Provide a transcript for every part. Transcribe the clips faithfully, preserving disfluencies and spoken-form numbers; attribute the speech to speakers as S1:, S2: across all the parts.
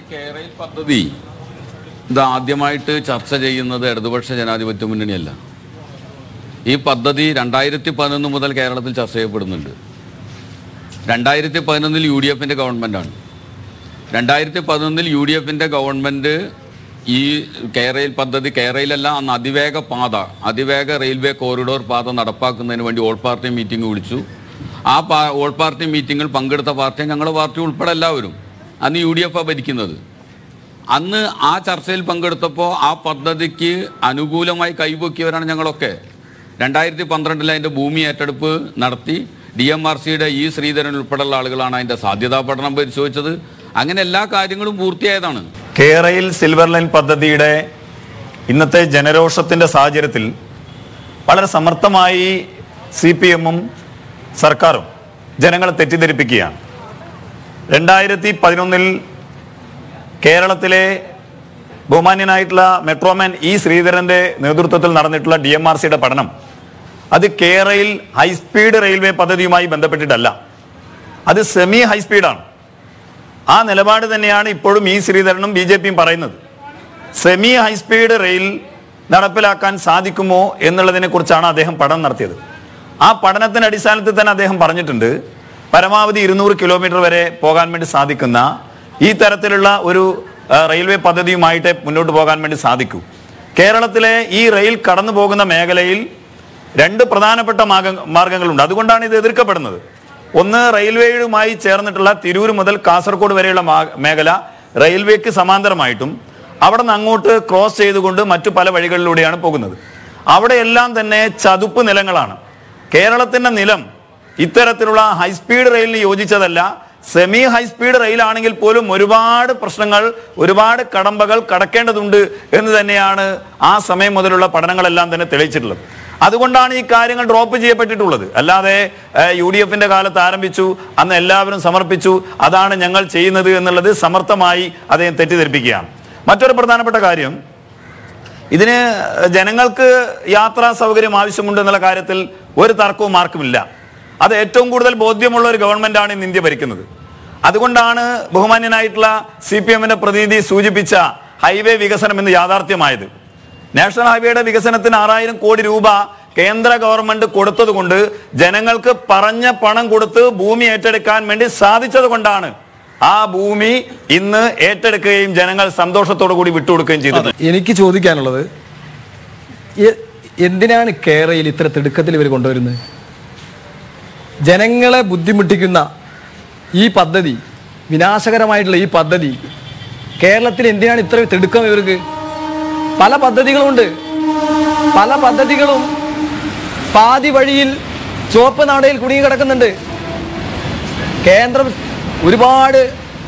S1: കേരയിൽ പദ്ധതി ഇത് ആദ്യമായിട്ട് ചർച്ച ചെയ്യുന്നത് ഇടതുപക്ഷ ജനാധിപത്യ മുന്നണിയല്ല. ഈ പദ്ധതി രണ്ടായിരത്തി പതിനൊന്ന് മുതൽ കേരളത്തിൽ ചർച്ച ചെയ്യപ്പെടുന്നുണ്ട്. രണ്ടായിരത്തി പതിനൊന്നിൽ യു ഡി എഫിൻ്റെ ഗവൺമെൻറ്റാണ്. രണ്ടായിരത്തി പതിനൊന്നിൽ യു ഡി എഫിൻ്റെ ഗവൺമെൻറ് ഈ കേരയിൽ പദ്ധതി, കേരളയിലല്ല അന്ന് അതിവേഗ പാത, അതിവേഗ റെയിൽവേ കോറിഡോർ പാത നടപ്പാക്കുന്നതിന് വേണ്ടി ഓൾ പാർട്ടി മീറ്റിംഗ് വിളിച്ചു. ആ പാ ഓൾ പാർട്ടി മീറ്റിങ്ങിൽ പങ്കെടുത്ത പാർട്ടി, ഞങ്ങളുടെ പാർട്ടി ഉൾപ്പെടെ എല്ലാവരും, അന്ന് യു ഡി എഫ് ഭരിക്കുന്നത്. അന്ന് ആ ചർച്ചയിൽ പങ്കെടുത്തപ്പോൾ ആ പദ്ധതിക്ക് അനുകൂലമായി കൈപൊക്കിയവരാണ് ഞങ്ങളൊക്കെ. രണ്ടായിരത്തി പന്ത്രണ്ടിൽ അതിൻ്റെ ഭൂമി ഏറ്റെടുപ്പ് നടത്തി ഡി എം ആർ സിയുടെ ഇ ശ്രീധരൻ ഉൾപ്പെടെയുള്ള ആളുകളാണ് അതിൻ്റെ സാധ്യതാ പഠനം പരിശോധിച്ചത്. അങ്ങനെ എല്ലാ കാര്യങ്ങളും പൂർത്തിയായതാണ്.
S2: കേരയിൽ സിൽവർ ലൈൻ പദ്ധതിയുടെ ഇന്നത്തെ ജനരോഷത്തിൻ്റെ സാഹചര്യത്തിൽ വളരെ സമർത്ഥമായി സി പി എമ്മും സർക്കാരും ജനങ്ങളെ തെറ്റിദ്ധരിപ്പിക്കുകയാണ്. രണ്ടായിരത്തി പതിനൊന്നിൽ കേരളത്തിലെ ബഹുമാന്യനായിട്ടുള്ള മെട്രോമാൻ ഇ ശ്രീധരൻ്റെ നേതൃത്വത്തിൽ നടന്നിട്ടുള്ള ഡി എം ആർ സിയുടെ പഠനം അത് കേരയിൽ ഹൈസ്പീഡ് റെയിൽവേ പദ്ധതിയുമായി ബന്ധപ്പെട്ടിട്ടല്ല, അത് സെമി ഹൈസ്പീഡാണ്. ആ നിലപാട് തന്നെയാണ് ഇപ്പോഴും ഇ ശ്രീധരനും ബി ജെ പിയും പറയുന്നത്. സെമി ഹൈസ്പീഡ് റെയിൽ നടപ്പിലാക്കാൻ സാധിക്കുമോ എന്നുള്ളതിനെ കുറിച്ചാണ് അദ്ദേഹം പഠനം നടത്തിയത്. ആ പഠനത്തിൻ്റെ അടിസ്ഥാനത്തിൽ തന്നെ അദ്ദേഹം പറഞ്ഞിട്ടുണ്ട്, പരമാവധി ഇരുന്നൂറ് കിലോമീറ്റർ വരെ പോകാൻ വേണ്ടി സാധിക്കുന്ന ഈ തരത്തിലുള്ള ഒരു റെയിൽവേ പദ്ധതിയുമായിട്ട് മുന്നോട്ട് പോകാൻ വേണ്ടി സാധിക്കൂ. കേരളത്തിലെ ഈ റെയിൽ കടന്നു പോകുന്ന മേഖലയിൽ രണ്ട് പ്രധാനപ്പെട്ട മാർഗ മാർഗങ്ങളുണ്ട് അതുകൊണ്ടാണ് ഇത് എതിർക്കപ്പെടുന്നത്. ഒന്ന്, റെയിൽവേയുമായി ചേർന്നിട്ടുള്ള തിരൂർ മുതൽ കാസർഗോഡ് വരെയുള്ള മേഖല റെയിൽവേക്ക് സമാന്തരമായിട്ടും അവിടെ നിന്ന് അങ്ങോട്ട് ക്രോസ് ചെയ്തുകൊണ്ട് മറ്റു പല വഴികളിലൂടെയാണ് പോകുന്നത്. അവിടെയെല്ലാം തന്നെ ചതുപ്പ് നിലങ്ങളാണ്. കേരളത്തിൻ്റെ നിലം ഇത്തരത്തിലുള്ള ഹൈസ്പീഡ് റെയിലിന് യോജിച്ചതല്ല. സെമി ഹൈസ്പീഡ് റെയിലാണെങ്കിൽ പോലും ഒരുപാട് പ്രശ്നങ്ങൾ, ഒരുപാട് കടമ്പകൾ കടക്കേണ്ടതുണ്ട് എന്ന് തന്നെയാണ് ആ സമയം മുതലുള്ള പഠനങ്ങളെല്ലാം തന്നെ തെളിയിച്ചിട്ടുള്ളത്. അതുകൊണ്ടാണ് ഈ കാര്യങ്ങൾ ഡ്രോപ്പ് ചെയ്യപ്പെട്ടിട്ടുള്ളത്. അല്ലാതെ യു ഡി എഫിന്റെ കാലത്ത് ആരംഭിച്ചു, അന്ന് എല്ലാവരും സമർപ്പിച്ചു, അതാണ് ഞങ്ങൾ ചെയ്യുന്നത് എന്നുള്ളത് സമർത്ഥമായി അദ്ദേഹം തെറ്റിദ്ധരിപ്പിക്കുകയാണ്. മറ്റൊരു പ്രധാനപ്പെട്ട കാര്യം, ഇതിന് ജനങ്ങൾക്ക് യാത്രാ സൗകര്യം ആവശ്യമുണ്ട് എന്നുള്ള കാര്യത്തിൽ ഒരു തർക്കവും ആർക്കുമില്ല. അത് ഏറ്റവും കൂടുതൽ ബോധ്യമുള്ള ഒരു ഗവൺമെന്റാണ് ഇന്ന് ഇന്ത്യ ഭരിക്കുന്നത്. അതുകൊണ്ടാണ് ബഹുമാന്യനായിട്ടുള്ള സി പി എമ്മിന്റെ പ്രതിനിധി സൂചിപ്പിച്ച ഹൈവേ വികസനം ഇന്ന് യാഥാർത്ഥ്യമായത്. നാഷണൽ ഹൈവേയുടെ വികസനത്തിന് ആറായിരം കോടി രൂപ കേന്ദ്ര ഗവൺമെന്റ് കൊടുത്തത് കൊണ്ട്, ജനങ്ങൾക്ക് പറഞ്ഞ പണം കൊടുത്ത് ഭൂമി ഏറ്റെടുക്കാൻ വേണ്ടി സാധിച്ചത് കൊണ്ടാണ് ആ ഭൂമി ഇന്ന് ഏറ്റെടുക്കുകയും ജനങ്ങൾ സന്തോഷത്തോടു കൂടി വിട്ടുകൊടുക്കുകയും ചെയ്തത്.
S3: എനിക്ക് ചോദിക്കാനുള്ളത്, എന്തിനാണ് കേരളയിൽ ഇത്ര തിടുക്കത്തിൽ ഇവർ കൊണ്ടുവരുന്നത്? ജനങ്ങളെ ബുദ്ധിമുട്ടിക്കുന്ന ഈ പദ്ധതി, വിനാശകരമായിട്ടുള്ള ഈ പദ്ധതി കേരളത്തിൽ എന്തിനാണ് ഇത്ര തിടുക്കം ഇവർക്ക്? പല പദ്ധതികളുമുണ്ട്. പല പദ്ധതികളും പാതി വഴിയിൽ ചുവപ്പ് നാടയിൽ കുടുങ്ങി കിടക്കുന്നുണ്ട്. കേന്ദ്രം ഒരുപാട്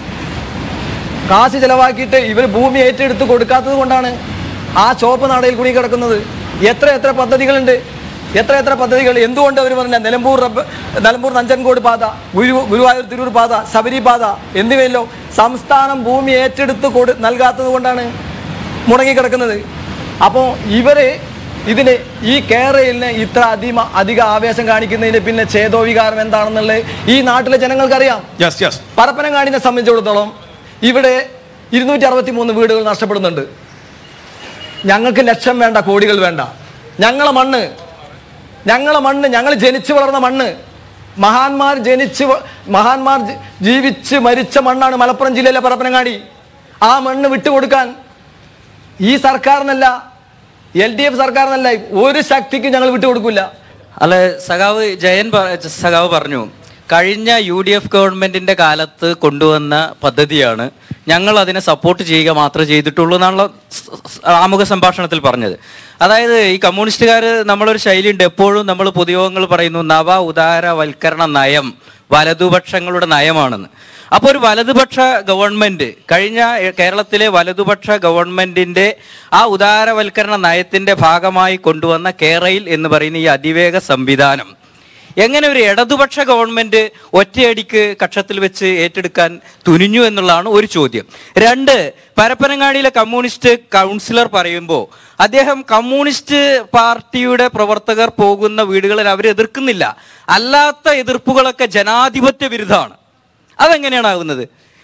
S3: കാശ് ചെലവാക്കിയിട്ട് ഇവർ ഭൂമി ഏറ്റെടുത്ത് കൊടുക്കാത്തത് കൊണ്ടാണ് ആ ചുവപ്പ് നാടയിൽ കുടുങ്ങി കിടക്കുന്നത്. എത്ര എത്ര പദ്ധതികളുണ്ട്, എത്ര എത്ര പദ്ധതികൾ. എന്തുകൊണ്ട് അവർ പറഞ്ഞ നിലമ്പൂർ റബ്ബ് നിലമ്പൂർ നഞ്ചൻകോട് പാത, ഗുരു ഗുരുവായൂർ തിരൂർ പാത, ശബരി പാത എന്നിവയല്ലോ സംസ്ഥാനം ഭൂമി ഏറ്റെടുത്ത് കൊടു നൽകാത്തത് കൊണ്ടാണ് മുടങ്ങിക്കിടക്കുന്നത്. അപ്പോൾ ഇവര് ഇതിന് ഈ കേരളയിലിന് ഇത്ര അധിക അധിക ആവേശം കാണിക്കുന്നതിന് പിന്നെ ഛേദോവികാരം എന്താണെന്നുള്ളത് ഈ നാട്ടിലെ ജനങ്ങൾക്കറിയാം. പരപ്പനങ്ങാടിനെ സംബന്ധിച്ചിടത്തോളം ഇവിടെ ഇരുന്നൂറ്റി അറുപത്തി മൂന്ന് വീടുകൾ നഷ്ടപ്പെടുന്നുണ്ട്. ഞങ്ങൾക്ക് ലക്ഷം വേണ്ട, കോടികൾ വേണ്ട. ഞങ്ങളെ മണ്ണ് ഞങ്ങളെ മണ്ണ് ഞങ്ങൾ ജനിച്ചു വളർന്ന മണ്ണ്, മഹാന്മാർ ജനിച്ച് മഹാന്മാർ ജീവിച്ച് മരിച്ച മണ്ണാണ് മലപ്പുറം ജില്ലയിലെ പരപ്പനങ്ങാടി. ആ മണ്ണ് വിട്ടുകൊടുക്കാൻ ഈ സർക്കാരിനല്ല, എൽ ഡി എഫ് സർക്കാരിനല്ല, ഒരു ശക്തിക്കും ഞങ്ങൾ വിട്ടുകൊടുക്കില്ല.
S4: അല്ല, സഖാവ് ജയൻ സഖാവ് പറഞ്ഞു, കഴിഞ്ഞ യു ഡി എഫ് ഗവൺമെന്റിന്റെ കാലത്ത് കൊണ്ടുവന്ന പദ്ധതിയാണ്, ഞങ്ങൾ അതിനെ സപ്പോർട്ട് ചെയ്യുക മാത്രമേ ചെയ്തിട്ടുള്ളൂ എന്നാണല്ലോ ആമുഖ സംഭാഷണത്തിൽ പറഞ്ഞത്. അതായത് ഈ കമ്മ്യൂണിസ്റ്റുകാർ നമ്മളൊരു ശൈലിയുണ്ട്, എപ്പോഴും നമ്മൾ പൊതുയോഗങ്ങൾ പറയുന്നു നവ ഉദാരവൽക്കരണ നയം വലതുപക്ഷങ്ങളുടെ നയമാണെന്ന്. അപ്പോൾ ഒരു വലതുപക്ഷ ഗവൺമെന്റ്, കഴിഞ്ഞ കേരളത്തിലെ വലതുപക്ഷ ഗവൺമെന്റിന്റെ ആ ഉദാരവൽക്കരണ നയത്തിന്റെ ഭാഗമായി കൊണ്ടുവന്ന കേരയിൽ എന്ന് പറയുന്ന ഈ അതിവേഗ സംവിധാനം എങ്ങനെ ഒരു ഇടതുപക്ഷ ഗവൺമെന്റ് ഒറ്റയടിക്ക് കക്ഷത്തിൽ വെച്ച് ഏറ്റെടുക്കാൻ തുനിഞ്ഞു എന്നുള്ളതാണ് ഒരു ചോദ്യം. രണ്ട്, പരപ്പനങ്ങാടിയിലെ കമ്മ്യൂണിസ്റ്റ് കൗൺസിലർ പറയുമ്പോൾ അദ്ദേഹം കമ്മ്യൂണിസ്റ്റ് പാർട്ടിയുടെ പ്രവർത്തകർ പോകുന്ന വീടുകളിൽ അവർ എതിർക്കുന്നില്ല, അല്ലാത്ത എതിർപ്പുകളൊക്കെ ജനാധിപത്യ വിരുദ്ധമാണ്. അതെങ്ങനെയാണ് ആകുന്നത്?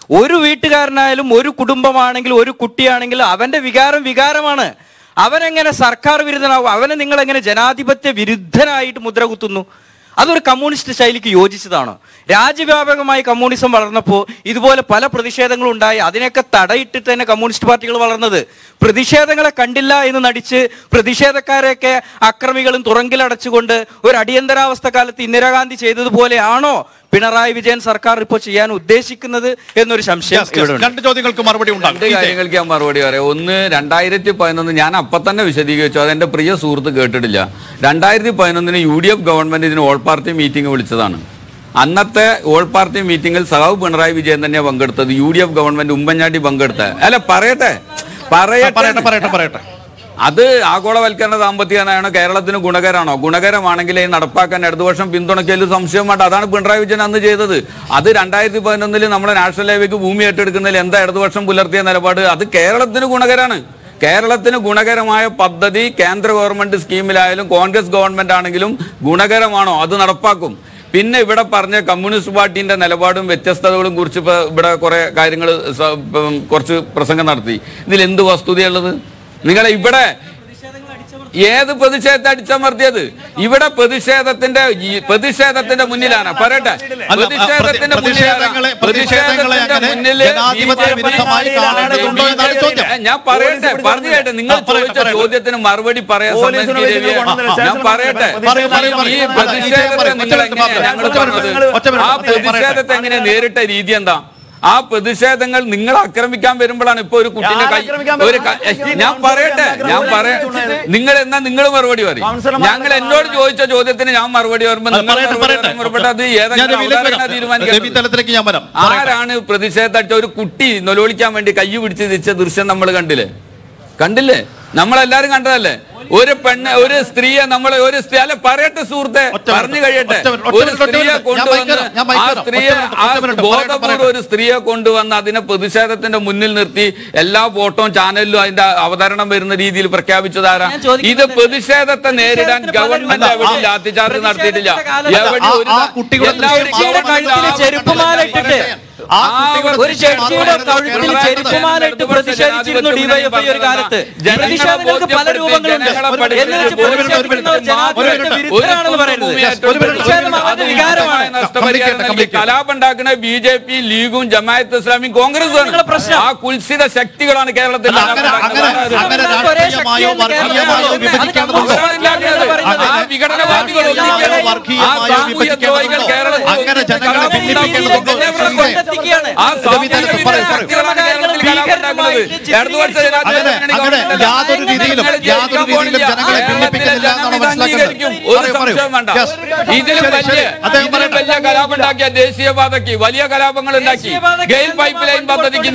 S4: ഒരു വീട്ടുകാരനായാലും ഒരു കുടുംബമാണെങ്കിലും ഒരു കുട്ടിയാണെങ്കിലും അവന്റെ വികാരം വികാരമാണ്. അവനെങ്ങനെ സർക്കാർ വിരുദ്ധനാവും? അവനെ നിങ്ങൾ എങ്ങനെ ജനാധിപത്യ വിരുദ്ധനായിട്ട് മുദ്ര കുത്തുന്നു? അതൊരു കമ്മ്യൂണിസ്റ്റ് ശൈലിക്ക് യോജിച്ചതാണ്. രാജ്യവ്യാപകമായി കമ്മ്യൂണിസം വളർന്നപ്പോൾ ഇതുപോലെ പല പ്രതിഷേധങ്ങളും ഉണ്ടായി. അതിനൊക്കെ തടയിട്ടിട്ട് തന്നെ കമ്മ്യൂണിസ്റ്റ് പാർട്ടികൾ വളർന്നത്. പ്രതിഷേധങ്ങളെ കണ്ടില്ല എന്ന് നടിച്ച് പ്രതിഷേധക്കാരെയൊക്കെ അക്രമികളും തുറങ്കിലടച്ചുകൊണ്ട് ഒരു അടിയന്തരാവസ്ഥ കാലത്ത് ഇന്ദിരാഗാന്ധി ചെയ്തതുപോലെയാണോ പിണറായി വിജയൻ സർക്കാർ ഇപ്പോൾ ചെയ്യാൻ ഉദ്ദേശിക്കുന്നത് എന്നൊരു സംശയം.
S5: രണ്ട് ചോദ്യങ്ങൾക്ക് മറുപടി
S1: രണ്ട് കാര്യങ്ങൾക്ക് ഞാൻ മറുപടി പറയാം. ഒന്ന്, രണ്ടായിരത്തി പതിനൊന്ന് ഞാൻ അപ്പം തന്നെ വിശദീകരിച്ചു, അതെന്റെ പ്രിയ സുഹൃത്ത് കേട്ടിട്ടില്ല. രണ്ടായിരത്തി പതിനൊന്നിന് യു ഡി എഫ് ഗവൺമെന്റ് ഇതിന് ഓൾ പാർട്ടി മീറ്റിംഗ് വിളിച്ചതാണ്. അന്നത്തെ ഓൾ പാർട്ടി മീറ്റിംഗിൽ സഖാവ് പിണറായി വിജയൻ തന്നെ പങ്കെടുത്തത്. U D F government Oommen Chandy പങ്കെടുത്ത അല്ല പറയട്ടെ പറയട്ടെ പറയട്ടെ പറയട്ടെ അത് ആഗോളവൽക്കരണ സാമ്പത്തിക നയമാണോ കേരളത്തിന് ഗുണകരമാണോ? ഗുണകരമാണെങ്കിൽ നടപ്പാക്കാൻ ഇടതുപക്ഷം പിന്തുണയ്ക്കലും സംശയം വേണ്ട. അതാണ് പിണറായി വിജയൻ അന്ന് ചെയ്തത്. അത് രണ്ടായിരത്തി പതിനൊന്നില് നമ്മുടെ നാഷണൽ ഹൈവേക്ക് ഭൂമി ഏറ്റെടുക്കുന്നതിൽ എന്താ ഇടതുപക്ഷം പുലർത്തിയ നിലപാട്? അത് കേരളത്തിന് ഗുണകരമാണ്. കേരളത്തിന് ഗുണകരമായ പദ്ധതി കേന്ദ്ര ഗവൺമെന്റ് സ്കീമിലായാലും കോൺഗ്രസ് ഗവൺമെന്റ് ആണെങ്കിലും ഗുണകരമാണോ അത് നടപ്പാക്കും. പിന്നെ ഇവിടെ പറഞ്ഞ കമ്മ്യൂണിസ്റ്റ് പാർട്ടിന്റെ നിലപാടും വ്യത്യസ്തതകളും കുറിച്ച് ഇപ്പൊ ഇവിടെ കുറെ കാര്യങ്ങൾ കുറച്ച് പ്രസംഗം നടത്തി. ഇതിൽ എന്ത് വസ്തുതയുള്ളത്? നിങ്ങളെ ഇവിടെ ഏത് പ്രതിഷേധത്തെ അടിച്ചമർത്തിയത്? ഇവിടെ പ്രതിഷേധത്തിന്റെ പ്രതിഷേധത്തിന്റെ മുന്നിലാണ് പറയട്ടെ പ്രതിഷേധത്തിന്റെ ഞാൻ പറയട്ടെ പറഞ്ഞു കേട്ടെ നിങ്ങൾ ചോദിച്ച ചോദ്യത്തിന് മറുപടി പറയാൻ ഞാൻ പറയട്ടെ ഈ പ്രതിഷേധത്തെ നിങ്ങൾ എങ്ങനെയാണ് ഞങ്ങൾ പറഞ്ഞത്? ആ പ്രതിഷേധത്തെ എങ്ങനെ നേരിട്ട രീതി എന്താ? ആ പ്രതിഷേധങ്ങൾ നിങ്ങൾ ആക്രമിക്കാൻ വരുമ്പോഴാണ് ഇപ്പൊ ഒരു കുട്ടിന്റെ കൈ ഒരു ഞാൻ പറയട്ടെ ഞാൻ പറയാ നിങ്ങൾ എന്നാ നിങ്ങൾ മറുപടി പറയും. ഞങ്ങൾ എന്നോട് ചോദിച്ച ചോദ്യത്തിന് ഞാൻ മറുപടി പറയുമ്പോൾ അത് ഏതെങ്കിലും തീരുമാനിക്കാൻ ആരാണ് പ്രതിഷേധം? ഒരു കുട്ടി നൊലോളിക്കാൻ വേണ്ടി കൈ പിടിച്ച് തിരിച്ച ദൃശ്യം നമ്മൾ കണ്ടില്ലേ കണ്ടില്ലേ നമ്മളെല്ലാരും കണ്ടതല്ലേ? ഒരു പെണ്ണ് ഒരു സ്ത്രീയെ നമ്മൾ ഒരു സ്ത്രീ അല്ല പറയട്ടെ സുഹൃത്തെ പറഞ്ഞു കഴിയട്ടെ ഒരു സ്ത്രീയെ കൊണ്ടുവന്ന് ആ സ്ത്രീയെ ആ ബോധപൂർവ്വം ഒരു സ്ത്രീയെ കൊണ്ടുവന്ന് അതിനെ പ്രതിഷേധത്തിന്റെ മുന്നിൽ നിർത്തി എല്ലാ ഫോട്ടോയും ചാനലിലും അതിന്റെ അവതരണം വരുന്ന രീതിയിൽ പ്രഖ്യാപിച്ചതാരാ? ഇത് പ്രതിഷേധത്തെ നേരിടാൻ ഗവൺമെന്റ് എവിടെ ലാത്തിചാർജ് നടത്തിയിട്ടില്ല. എവിടെ
S4: ഒരു ജഡ്ജിയുടെ കഴുത്തിൽ ചെരുപ്പുമാലിട്ട് പ്രതിഷേധിച്ചിരുന്നു ഡിവൈഎഫ്ഐ ഒരു കാലത്ത്. പ്രതിഷേധങ്ങൾക്ക് പല രൂപങ്ങളുണ്ട്. വിരുദ്ധരാണെന്ന് പറയുന്നത്
S1: കലാപം ഉണ്ടാക്കുന്ന ബി ജെ പി, ലീഗും ജമാഅത്ത് ഇസ്ലാമിയും കോൺഗ്രസും പ്രശ്നം. ആ കുൽസിത ശക്തികളാണ് കേരളത്തിൽ.
S5: യാതൊരു രീതിയിലും യാതൊരു രീതിയിലും ജനങ്ങളെ ഭിന്നിപ്പിക്കുന്നില്ല എന്നാണ് മനസ്സിലാക്കുന്നത്.
S1: ഇതിലും വലിയ ഇതിലും വലിയ കലാപം ഉണ്ടാക്കിയ ദേശീയപാതയ്ക്ക് വലിയ കലാപങ്ങൾ ഉണ്ടാക്കി. ഗെയിൽ പൈപ്പ് ലൈൻ പദ്ധതിക്ക്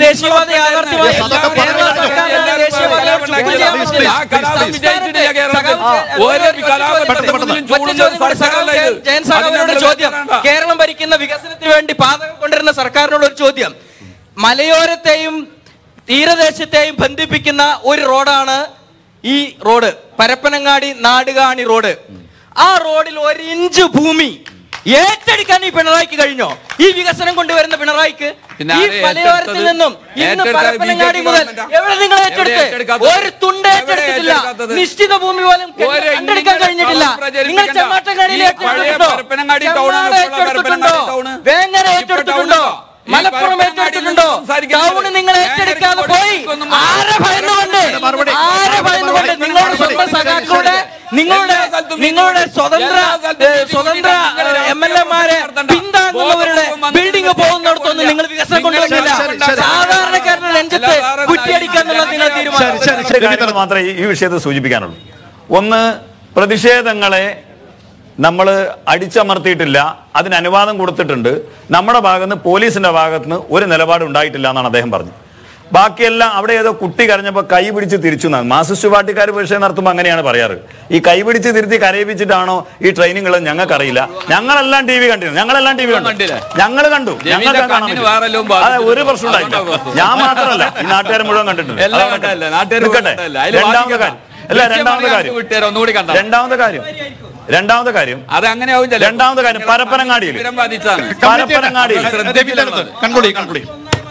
S4: ചോദ്യം കേരളം ഭരിക്കുന്ന വികസനത്തിന് വേണ്ടി പാത കൊണ്ടിരുന്ന സർക്കാരിനോട് ഒരു ചോദ്യം. മലയോരത്തെയും തീരദേശത്തെയും ബന്ധിപ്പിക്കുന്ന ഒരു റോഡാണ് ഈ റോഡ്, പരപ്പനങ്ങാടി നാടുകാണി റോഡ്. ആ റോഡിൽ ഒരു ഇഞ്ച് ഭൂമി ഏറ്റെടുക്കാൻ ഈ പിണറായിക്ക് കഴിഞ്ഞോ? ഈ വികസനം കൊണ്ടുവരുന്ന പിണറായിക്ക് ഈ മലയോരത്തിൽ നിന്നും ഇന്ന് പരപ്പനങ്ങാടി മുതൽ എവിടെ നിങ്ങൾ ഏറ്റെടുത്ത്? ഒരു തുണ്ട് ഏറ്റെടുത്തിട്ടില്ല. നിശ്ചിത ഭൂമി പോലും കണ്ടെടുക്കാൻ കഴിഞ്ഞിട്ടില്ല. നിങ്ങൾ ചെമ്മാട്ടങ്ങാടിയിൽ ഏറ്റെടുത്തിട്ടുണ്ടോ? ഏറ്റെടുത്തിട്ടുണ്ടോ? വേങ്ങര ഏറ്റെടുത്തിട്ടുണ്ടോ? മലപ്പുറം ഏറ്റെടുത്തിട്ടുണ്ടോ? ടൗണ് നിങ്ങൾ ഏറ്റെടുക്കാതെ പോയി. ആരെ ഭയന്നുകൊണ്ട് ആരെ ഭയന്നുകൊണ്ട് നിങ്ങളുടെ സ്വന്തം സഖാക്കളുടെ നിങ്ങളുടെ നിങ്ങളുടെ സ്വതന്ത്ര സ്വതന്ത്ര എം എൽ എമാരെ പിന്താങ്ങുന്നവരുടെ ബിൽഡിംഗ് പോകുന്നിടത്തൊന്നും നിങ്ങൾ വികസനം കൊണ്ടുവന്നില്ല. സാധാരണക്കാരുടെ നെഞ്ചത്ത് കുറ്റിയടിക്കാന്നുള്ള നിങ്ങൾ തീരുമാനം
S2: മാത്രമേ ഈ വിഷയത്തെ സൂചിപ്പിക്കാനുള്ളൂ. ഒന്ന്, പ്രതിഷേധങ്ങളെ നമ്മൾ അടിച്ചമർത്തിയിട്ടില്ല, അതിന് അനുവാദം കൊടുത്തിട്ടുണ്ട്. നമ്മുടെ ഭാഗത്ത് നിന്ന് പോലീസിന്റെ ഭാഗത്ത് നിന്ന് ഒരു നിലപാട് ഉണ്ടായിട്ടില്ല എന്നാണ് അദ്ദേഹം പറഞ്ഞത്. ബാക്കിയെല്ലാം അവിടെ ഏതോ കുട്ടി കരഞ്ഞപ്പോൾ കൈ പിടിച്ച് തിരിച്ചു എന്നാണ്. മാർക്സിസ്റ്റ് പാർട്ടിക്കാർ വിഷയം നടത്തുമ്പോൾ അങ്ങനെയാണ് പറയാറ്. ഈ കൈ പിടിച്ച് തിരുത്തി കരയിപ്പിച്ചിട്ടാണോ ഈ ട്രെയിനിങ് ഉള്ളത് ഞങ്ങൾക്കറിയില്ല. ഞങ്ങളെല്ലാം ടി വി കണ്ടിരുന്നു. ഞങ്ങളെല്ലാം ടി വി കണ്ടു. ഞങ്ങൾ കണ്ടു. ഞങ്ങൾക്ക് കാണാൻ അതെ ഒരു പ്രശ്നം ഉണ്ടായില്ല. ഞാൻ മാത്രമല്ല, ഈ നാട്ടുകാർ മുഴുവൻ കണ്ടിട്ടുണ്ട്. രണ്ടാമത്തെ കാര്യം അല്ല രണ്ടാമത്തെ കാര്യം രണ്ടാമത്തെ കാര്യം രണ്ടാമത്തെ കാര്യം അത് അങ്ങനെയാവും. രണ്ടാമത്തെ കാര്യം പരപ്പനങ്ങാടിയിൽ പരപ്പനങ്ങാടിയിൽ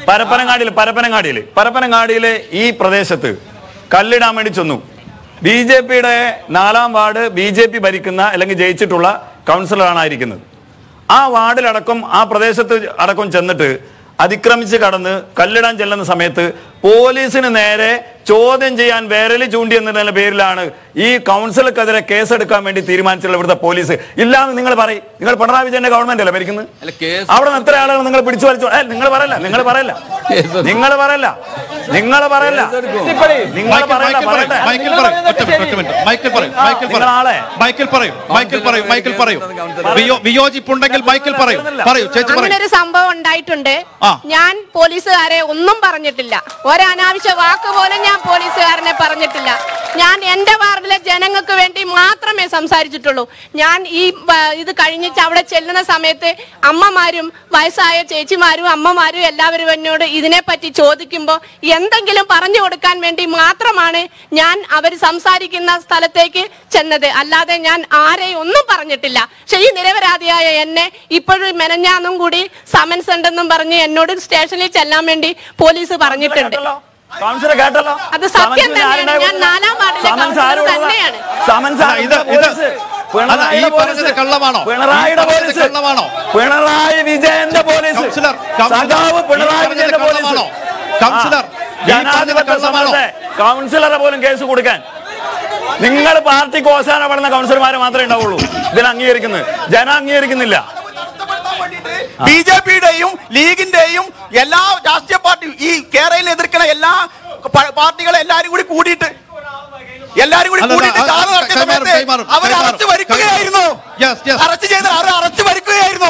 S2: പരപ്പനങ്ങാടിയിൽ പരപ്പനങ്ങാടിയിൽ പരപ്പനങ്ങാടിയിലെ ഈ പ്രദേശത്ത് കല്ലിടാൻ വേണ്ടി ചെന്നു. ബി ജെ പിയുടെ നാലാം വാർഡ് ബി ജെ പി ഭരിക്കുന്ന അല്ലെങ്കിൽ ജയിച്ചിട്ടുള്ള കൗൺസിലറാണ് ആയിരിക്കുന്നത്. ആ വാർഡിലടക്കം ആ പ്രദേശത്ത് അടക്കം ചെന്നിട്ട് അതിക്രമിച്ച് കടന്ന് കല്ലിടാൻ ചെല്ലുന്ന സമയത്ത് പോലീസിന് നേരെ ചോദ്യം ചെയ്യാൻ വിരലി ചൂണ്ടി എന്നതിന്റെ പേരിലാണ് ഈ കൗൺസിലർക്കെതിരെ കേസെടുക്കാൻ വേണ്ടി തീരുമാനിച്ചുള്ള ഇവിടുത്തെ പോലീസ്. ഇല്ലാന്ന് നിങ്ങൾ പറയും. നിങ്ങൾ പിണറായി വിജയന്റെ ഗവൺമെന്റ് അല്ലേ ഭരിക്കുന്നത്? അവിടെ നിന്ന് എത്ര ആളുകൾ നിങ്ങൾ പിടിച്ചു വലിച്ചു? നിങ്ങൾ പറയല്ല നിങ്ങൾ പറയല്ല നിങ്ങൾ പറയല്ല നിങ്ങൾ പറയല്ല നിങ്ങൾ
S5: വിയോജിപ്പുണ്ടെങ്കിൽ മൈക്കിൽ പറയും. പറയൂ ചേച്ചി.
S6: അങ്ങനെ ഒരു സംഭവം ഉണ്ടായിട്ടുണ്ട്. ഞാൻ പോലീസുകാരെ ഒന്നും പറഞ്ഞിട്ടില്ല. ഒരനാവശ്യ വാക്ക് പോലും ഞാൻ പോലീസുകാരനെ പറഞ്ഞിട്ടില്ല. ഞാൻ എന്റെ വാർഡിലെ ജനങ്ങൾക്ക് വേണ്ടി മാത്രമേ സംസാരിച്ചിട്ടുള്ളൂ. ഞാൻ ഈ ഇത് കഴിഞ്ഞിട്ട് അവിടെ ചെല്ലുന്ന സമയത്ത് അമ്മമാരും വയസ്സായ ചേച്ചിമാരും അമ്മമാരും എല്ലാവരും എന്നോട് ഇതിനെപ്പറ്റി ചോദിക്കുമ്പോൾ എന്തെങ്കിലും പറഞ്ഞു കൊടുക്കാൻ വേണ്ടി മാത്രമാണ് ഞാൻ അവർ സംസാരിക്കുന്ന സ്ഥലത്തേക്ക് ചെന്നത്. അല്ലാതെ ഞാൻ ആരെയും ഒന്നും പറഞ്ഞിട്ടില്ല. പക്ഷെ ഈ നിരപരാധിയായ എന്നെ ഇപ്പോഴും മെനഞ്ഞാന്നും കൂടി സമൻസ് ഉണ്ടെന്നും പറഞ്ഞ് എന്നോട് സ്റ്റേഷനിൽ ചെല്ലാൻ വേണ്ടി പോലീസ് പറഞ്ഞിട്ടുണ്ട്. അത് സത്യം തന്നെയാണ്. ഞാൻ നാലാം വാർഡിലെ കൗൺസിലർ തന്നെയാണ്.
S2: പിണറായി വിജയന്റെ പോലീസ് കൗൺസിലറെ പോലും കേസ് കൊടുക്കാൻ നിങ്ങൾ പാർട്ടിക്ക് ഓശാനപ്പെടുന്ന കൗൺസിലർമാരെ മാത്രമേ ഉണ്ടാവുള്ളൂ. ഇതിൽ അംഗീകരിക്കുന്നത് ജനം അംഗീകരിക്കുന്നില്ല.
S7: ബി ജെ പിയുടെയും ലീഗിന്റെയും എല്ലാ രാഷ്ട്രീയ പാർട്ടിയും ഈ കേരളയിൽ എതിർക്കുന്ന എല്ലാ പാർട്ടികളെ എല്ലാരും കൂടി കൂടിയിട്ട് എല്ലാരും കൂടി കൂടിയിട്ട് അവർ അറസ്റ്റ് വരിക്കുകയായിരുന്നു. അറസ്റ്റ് ചെയ്ത് അവരെ അറസ്റ്റ് വരിക്കുകയായിരുന്നു.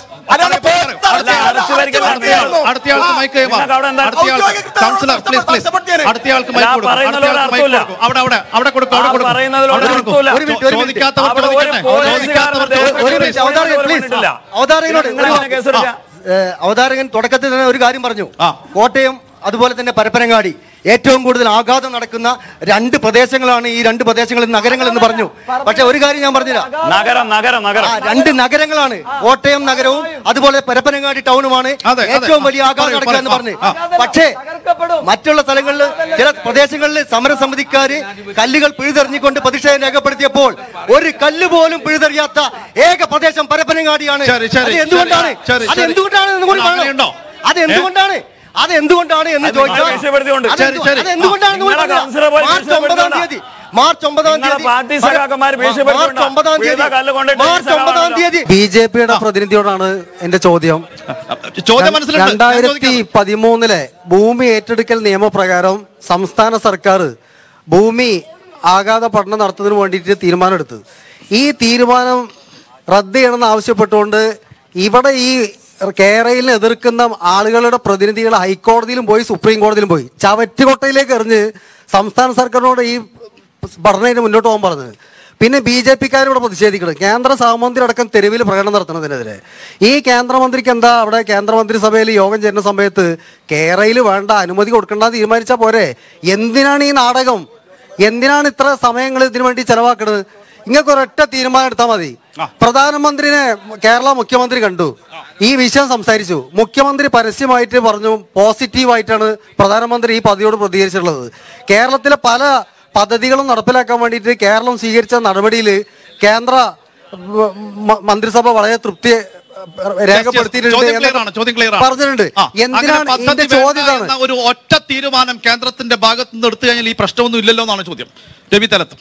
S8: അവതാരകൻ തുടക്കത്തിൽ തന്നെ ഒരു കാര്യം പറഞ്ഞു. കോട്ടയം അതുപോലെ തന്നെ പരപ്പനങ്ങാടി ഏറ്റവും കൂടുതൽ ആഘാതം നടക്കുന്ന രണ്ട് പ്രദേശങ്ങളാണ് ഈ രണ്ട് പ്രദേശങ്ങളിൽ നഗരങ്ങൾ എന്ന് പറഞ്ഞു. പക്ഷെ ഒരു കാര്യം ഞാൻ പറഞ്ഞില്ല,
S2: നഗരം നഗരം നഗരം
S8: രണ്ട് നഗരങ്ങളാണ് കോട്ടയം നഗരവും അതുപോലെ പരപ്പനങ്ങാടി ടൗണുമാണ് ഏറ്റവും വലിയ ആഘാതം നടക്കുക എന്ന് പറഞ്ഞു. പക്ഷേ മറ്റുള്ള സ്ഥലങ്ങളിൽ ചില പ്രദേശങ്ങളിൽ സമരസമിതിക്കാര് കല്ലുകൾ പിഴുതെറിഞ്ഞുകൊണ്ട് പ്രതിഷേധം രേഖപ്പെടുത്തിയപ്പോൾ ഒരു കല്ല് പോലും പിഴുതെറിയാത്ത ഏക പ്രദേശം പരപ്പനങ്ങാടിയാണ്. അത് എന്തുകൊണ്ടാണ് അത് എന്തുകൊണ്ടാണ് അതെന്തുകൊണ്ടാണ് അതെന്തുകൊണ്ടാണ് എന്ന് ചോദിച്ചാൽ അതെന്തുകൊണ്ടാണ് മാർച്ച് ഒമ്പതാം തീയതി മാർച്ച് ഒമ്പതാം തീയതി മാർച്ച് ഒമ്പതാം തീയതി മാർച്ച് ഒമ്പതാം തീയതി ബി ജെ പിയുടെ പ്രതിനിധിയോടാണ് എന്റെ ചോദ്യം. രണ്ടായിരത്തി പതിമൂന്നിലെ ഭൂമി ഏറ്റെടുക്കൽ നിയമപ്രകാരം സംസ്ഥാന സർക്കാർ ഭൂമി ആഘാത പഠനം നടത്തുന്നതിന് വേണ്ടിയിട്ട് തീരുമാനമെടുത്തു. ഈ തീരുമാനം റദ്ദ് ചെയ്യണമെന്ന് ആവശ്യപ്പെട്ടുകൊണ്ട് ഇവിടെ ഈ കേരളയിൽ എതിർക്കുന്ന ആളുകളുടെ പ്രതിനിധികൾ ഹൈക്കോടതിയിലും പോയി സുപ്രീം കോടതിയിലും പോയി ചവറ്റുകൊട്ടയിലേക്ക് എറിഞ്ഞ് സംസ്ഥാന സർക്കാരിനോട് ഈ പഠനത്തിന് മുന്നോട്ട് പോകാൻ പറഞ്ഞത്. പിന്നെ ബി ജെ പിക്കാരോട് പ്രതിഷേധിക്കണം. കേന്ദ്ര സഹമന്ത്രി അടക്കം തെരുവിൽ പ്രകടനം നടത്തുന്നതിനെതിരെ ഈ കേന്ദ്രമന്ത്രിക്ക് എന്താ അവിടെ കേന്ദ്രമന്ത്രിസഭയിൽ യോഗം ചേരുന്ന സമയത്ത് കേരളയിൽ വേണ്ട അനുമതി കൊടുക്കേണ്ട തീരുമാനിച്ചാൽ പോരെ? എന്തിനാണ് ഈ നാടകം? എന്തിനാണ് ഇത്ര സമയങ്ങൾ ഇതിനു വേണ്ടി ചെലവാക്കുന്നത്? ഇങ്ങൾക്ക് ഒരൊറ്റ തീരുമാനം എടുത്താൽ മതി. പ്രധാനമന്ത്രിനെ കേരള മുഖ്യമന്ത്രി കണ്ടു, ഈ വിഷയം സംസാരിച്ചു. മുഖ്യമന്ത്രി പരസ്യമായിട്ട് പറഞ്ഞു പോസിറ്റീവായിട്ടാണ് പ്രധാനമന്ത്രി ഈ പദ്ധതിയോട് പ്രതികരിച്ചിട്ടുള്ളത്. കേരളത്തിലെ പല പദ്ധതികളും നടപ്പിലാക്കാൻ വേണ്ടിയിട്ട് കേരളം സ്വീകരിച്ച നടപടിയിൽ കേന്ദ്ര മന്ത്രിസഭ വളരെ തൃപ്തി രേഖപ്പെടുത്തിയിട്ടുണ്ട്, പറഞ്ഞിട്ടുണ്ട്. എന്തിനാണ് ഇതിന്റെ ചോദ്യം?
S5: ഒരു ഒറ്റ തീരുമാനം കേന്ദ്രത്തിന്റെ ഭാഗത്ത് നിന്ന് എടുത്തു കഴിഞ്ഞാൽ ഈ പ്രശ്നമൊന്നും ഇല്ലല്ലോ എന്നാണ് ചോദ്യം. രവി തലത്ത്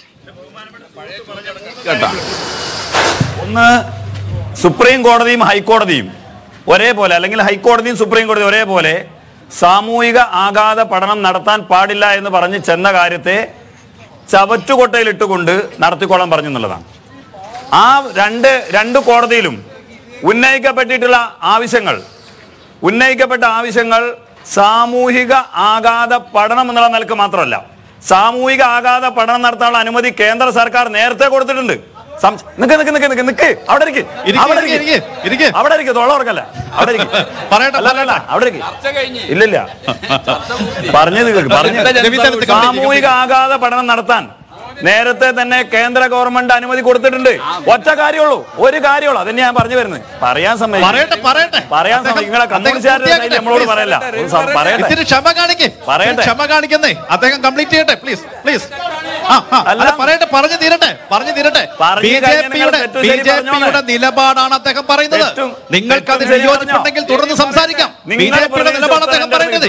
S2: ഒന്ന്, സുപ്രീം കോടതിയും ഹൈക്കോടതിയും ഒരേപോലെ അല്ലെങ്കിൽ ഹൈക്കോടതിയും സുപ്രീം കോടതിയും ഒരേപോലെ സാമൂഹിക ആഘാത പഠനം നടത്താൻ പാടില്ല എന്ന് പറഞ്ഞ് ചെന്ന കാര്യത്തെ ചവറ്റുകൊട്ടയിലിട്ടുകൊണ്ട് നടത്തിക്കോളാൻ പറഞ്ഞു എന്നുള്ളതാണ്. ആ രണ്ട് രണ്ട് കോടതിയിലും ഉന്നയിക്കപ്പെട്ടിട്ടുള്ള ആവശ്യങ്ങൾ ഉന്നയിക്കപ്പെട്ട ആവശ്യങ്ങൾ സാമൂഹിക ആഘാത പഠനം എന്നുള്ള നിലക്ക് മാത്രമല്ല, സാമൂഹിക ആഘാത പഠനം നടത്താനുള്ള അനുമതി കേന്ദ്ര സർക്കാർ നേരത്തെ കൊടുത്തിട്ടുണ്ട്. നിക്ക് നിക്ക് നിക്ക് നിക്ക് നിക്ക് അവിടെ ഇരിക്ക് അവിടെ ഇരിക്കും തൊള്ളവർക്കല്ല അവിടെ അവിടെ ഇല്ലില്ല പറഞ്ഞത് പറഞ്ഞു. സാമൂഹിക ആഘാത പഠനം നടത്താൻ നേരത്തെ തന്നെ കേന്ദ്ര ഗവൺമെന്റ് അനുമതി കൊടുത്തിട്ടുണ്ട്. ഒറ്റ കാര്യമുള്ളൂ, ഒരു കാര്യമുള്ളൂ. അതന്നെ ഞാൻ പറഞ്ഞു വരുന്നത്. പറയാൻ സമയം പറയാൻ സമയം നിങ്ങളെ കമ്മ്യൂണിസ്റ്റുകാരുടെ നമ്മളോട് പറയല്ല. പറയട്ടെ,
S5: ക്ഷമ കാണിക്കേ
S2: പറയട്ടെ
S5: ക്ഷമ കാണിക്കുന്നേ അദ്ദേഹം കംപ്ലീറ്റ് ചെയ്യട്ടെ പ്ലീസ് പ്ലീസ്. അല്ല പറയട്ടെ, പറഞ്ഞു തീരട്ടെ പറഞ്ഞു തീരട്ടെ. ബി ജെ പിയുടെ ബി ജെ പിയുടെ നിലപാടാണ് അദ്ദേഹം പറയുന്നത്. നിങ്ങൾക്ക് അതിൽ വിയോജിപ്പുണ്ടെങ്കിൽ തുടർന്ന് സംസാരിക്കാം. ബി ജെ പിയുടെ നിലപാട് അദ്ദേഹം പറയുന്നത്.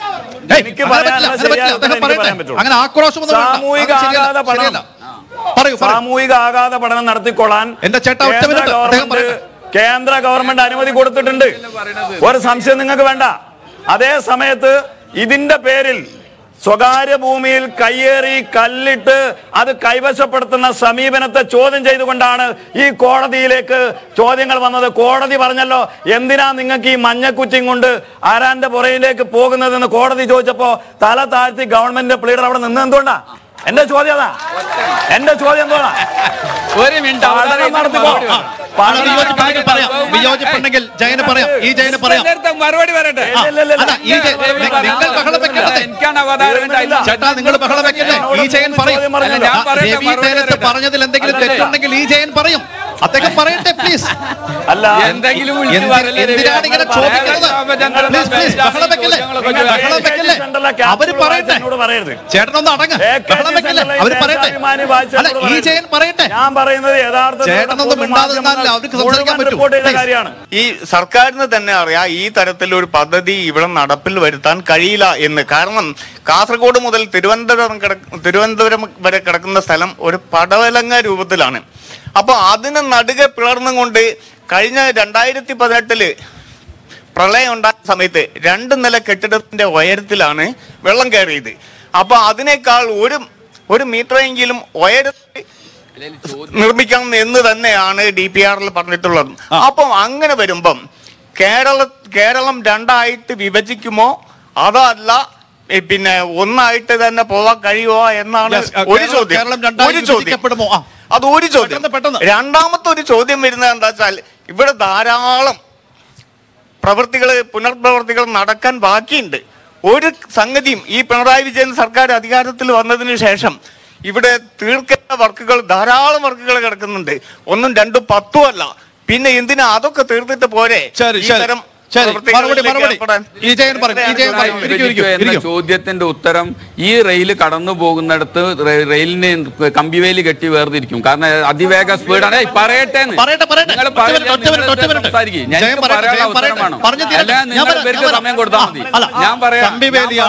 S5: അങ്ങനെ ആക്രോശമൊന്നും
S2: സാമൂഹിക ആഘാത പഠനം സാമൂഹിക ആഘാത പഠനം നടത്തിക്കൊള്ളാൻ
S5: എന്റെ ചേട്ടാ ഒറ്റ മിനിറ്റ് അദ്ദേഹം പറയട്ടെ.
S2: കേന്ദ്ര ഗവൺമെന്റ് അനുമതി കൊടുത്തിട്ടുണ്ട്. ഒരു സംശയം നിങ്ങൾക്ക് വേണ്ട. അതേ സമയത്ത് ഇതിന്റെ പേരിൽ സ്വകാര്യ ഭൂമിയിൽ കയ്യേറി കല്ലിട്ട് അത് കൈവശപ്പെടുത്തുന്ന സമീപനത്തെ ചോദ്യം ചെയ്തുകൊണ്ടാണ് ഈ കോടതിയിലേക്ക് ചോദ്യങ്ങൾ വന്നത്. കോടതി പറഞ്ഞല്ലോ, എന്തിനാ നിങ്ങൾക്ക് ഈ മഞ്ഞക്കുറ്റിയും കൊണ്ട് ആരാന്റെ പുറയിലേക്ക് പോകുന്നതെന്ന് കോടതി ചോദിച്ചപ്പോ തല താഴ്ത്തി ഗവൺമെന്റ് പ്ലീഡർ അവിടെ നിന്ന് എന്തുകൊണ്ടാ? എന്റെ ചോദ്യം അതാ. എന്റെ ചോദ്യം എന്തുകൊണ്ടാ?
S4: ഒരു മിനിറ്റ്
S5: വിയോജിപ്പുണ്ടെങ്കിൽ ജയന് പറയാം, ഈ ജയന് പറയാം.
S4: മറുപടി പറയട്ടെ.
S5: ചേട്ടാ നിങ്ങൾ ബഹളം വെക്കല്ലേ, ഈ ജയൻ പറയും. രവി തേലത്ത് പറഞ്ഞതിൽ എന്തെങ്കിലും തെറ്റുണ്ടെങ്കിൽ ഈ ജയൻ പറയും. അദ്ദേഹം പറയട്ടെ പ്ലീസ്.
S2: അല്ല
S4: എന്തെങ്കിലും
S5: എന്തിനാണ് ഇങ്ങനെ ചോദിക്കുന്നത്? പ്ലീസ് പ്ലീസ് ബഹളം വെക്കല്ലേ, ബഹളം വെക്കല്ലേ. അവര് പറയട്ടെ, ചേട്ടനൊന്ന് അടങ്ങ്. ബഹളം വെക്കല്ലേ, അവര് പറയട്ടെ. അല്ല ഈ ജയൻ പറയട്ടെ.
S2: ഞാൻ പറയുന്നത് യഥാർത്ഥ
S5: ചേട്ടനൊന്നും മിണ്ടാതിരുന്നാലേ അവർക്ക് സംസാരിക്കാൻ പറ്റൂ.
S9: ഈ സർക്കാരിന് തന്നെ അറിയാം ഈ തരത്തിലൊരു പദ്ധതി ഇവിടെ നടപ്പിൽ വരുത്താൻ കഴിയില്ല എന്ന്. കാരണം കാസർഗോഡ് മുതൽ തിരുവനന്തപുരം തിരുവനന്തപുരം വരെ കിടക്കുന്ന സ്ഥലം ഒരു പടവലങ്ങ രൂപത്തിലാണ്. അപ്പൊ അതിന് നടുകെ പിളർന്നുകൊണ്ട് കഴിഞ്ഞ രണ്ടായിരത്തി പതിനെട്ടില് പ്രളയം ഉണ്ടായ സമയത്ത് രണ്ട് നില കെട്ടിടത്തിന്റെ ഉയരത്തിലാണ് വെള്ളം കയറിയത്. അപ്പൊ അതിനേക്കാൾ ഒരു ഒരു മീറ്ററെങ്കിലും ഉയരത്തിൽ നിർമ്മിക്കണം എന്ന് തന്നെയാണ് ഡി പി ആറിൽ പറഞ്ഞിട്ടുള്ളത്. അപ്പം അങ്ങനെ വരുമ്പം കേരള കേരളം രണ്ടായിട്ട് വിഭജിക്കുമോ അതല്ല പിന്നെ ഒന്നായിട്ട് തന്നെ പോവാൻ കഴിയുമോ എന്നാണ് ഒരു ചോദ്യം. ഒരു ചോദ്യം അത് ഒരു ചോദ്യം. രണ്ടാമത്തെ ഒരു ചോദ്യം വരുന്നത് എന്താ വെച്ചാൽ ഇവിടെ ധാരാളം പ്രവൃത്തികൾ പുനർപ്രവർത്തികൾ നടക്കാൻ ബാക്കിയുണ്ട്. ഒരു സംഗതിയും ഈ പിണറായി വിജയൻ സർക്കാർ അധികാരത്തിൽ വന്നതിന് ശേഷം ഇവിടെ തീർക്കേണ്ട വർക്കുകൾ ധാരാളം വർക്കുകൾ കിടക്കുന്നുണ്ട്. ഒന്നും രണ്ടും പത്തും അല്ല. പിന്നെ എന്തിനാ അതൊക്കെ തീർത്തിട്ട് പോരെ ഇത്തരം
S1: ചോദ്യത്തിന്റെ ഉത്തരം ഈ റെയിൽ കടന്നു പോകുന്നിടത്ത് റെയിലിന് കമ്പിവേലി കെട്ടി വേർതിരിക്കും. കാരണം അതിവേഗ സ്പീഡാണ്. പറയട്ടെ, സമയം കൊടുത്താൽ മതി. ഞാൻ പറയാം,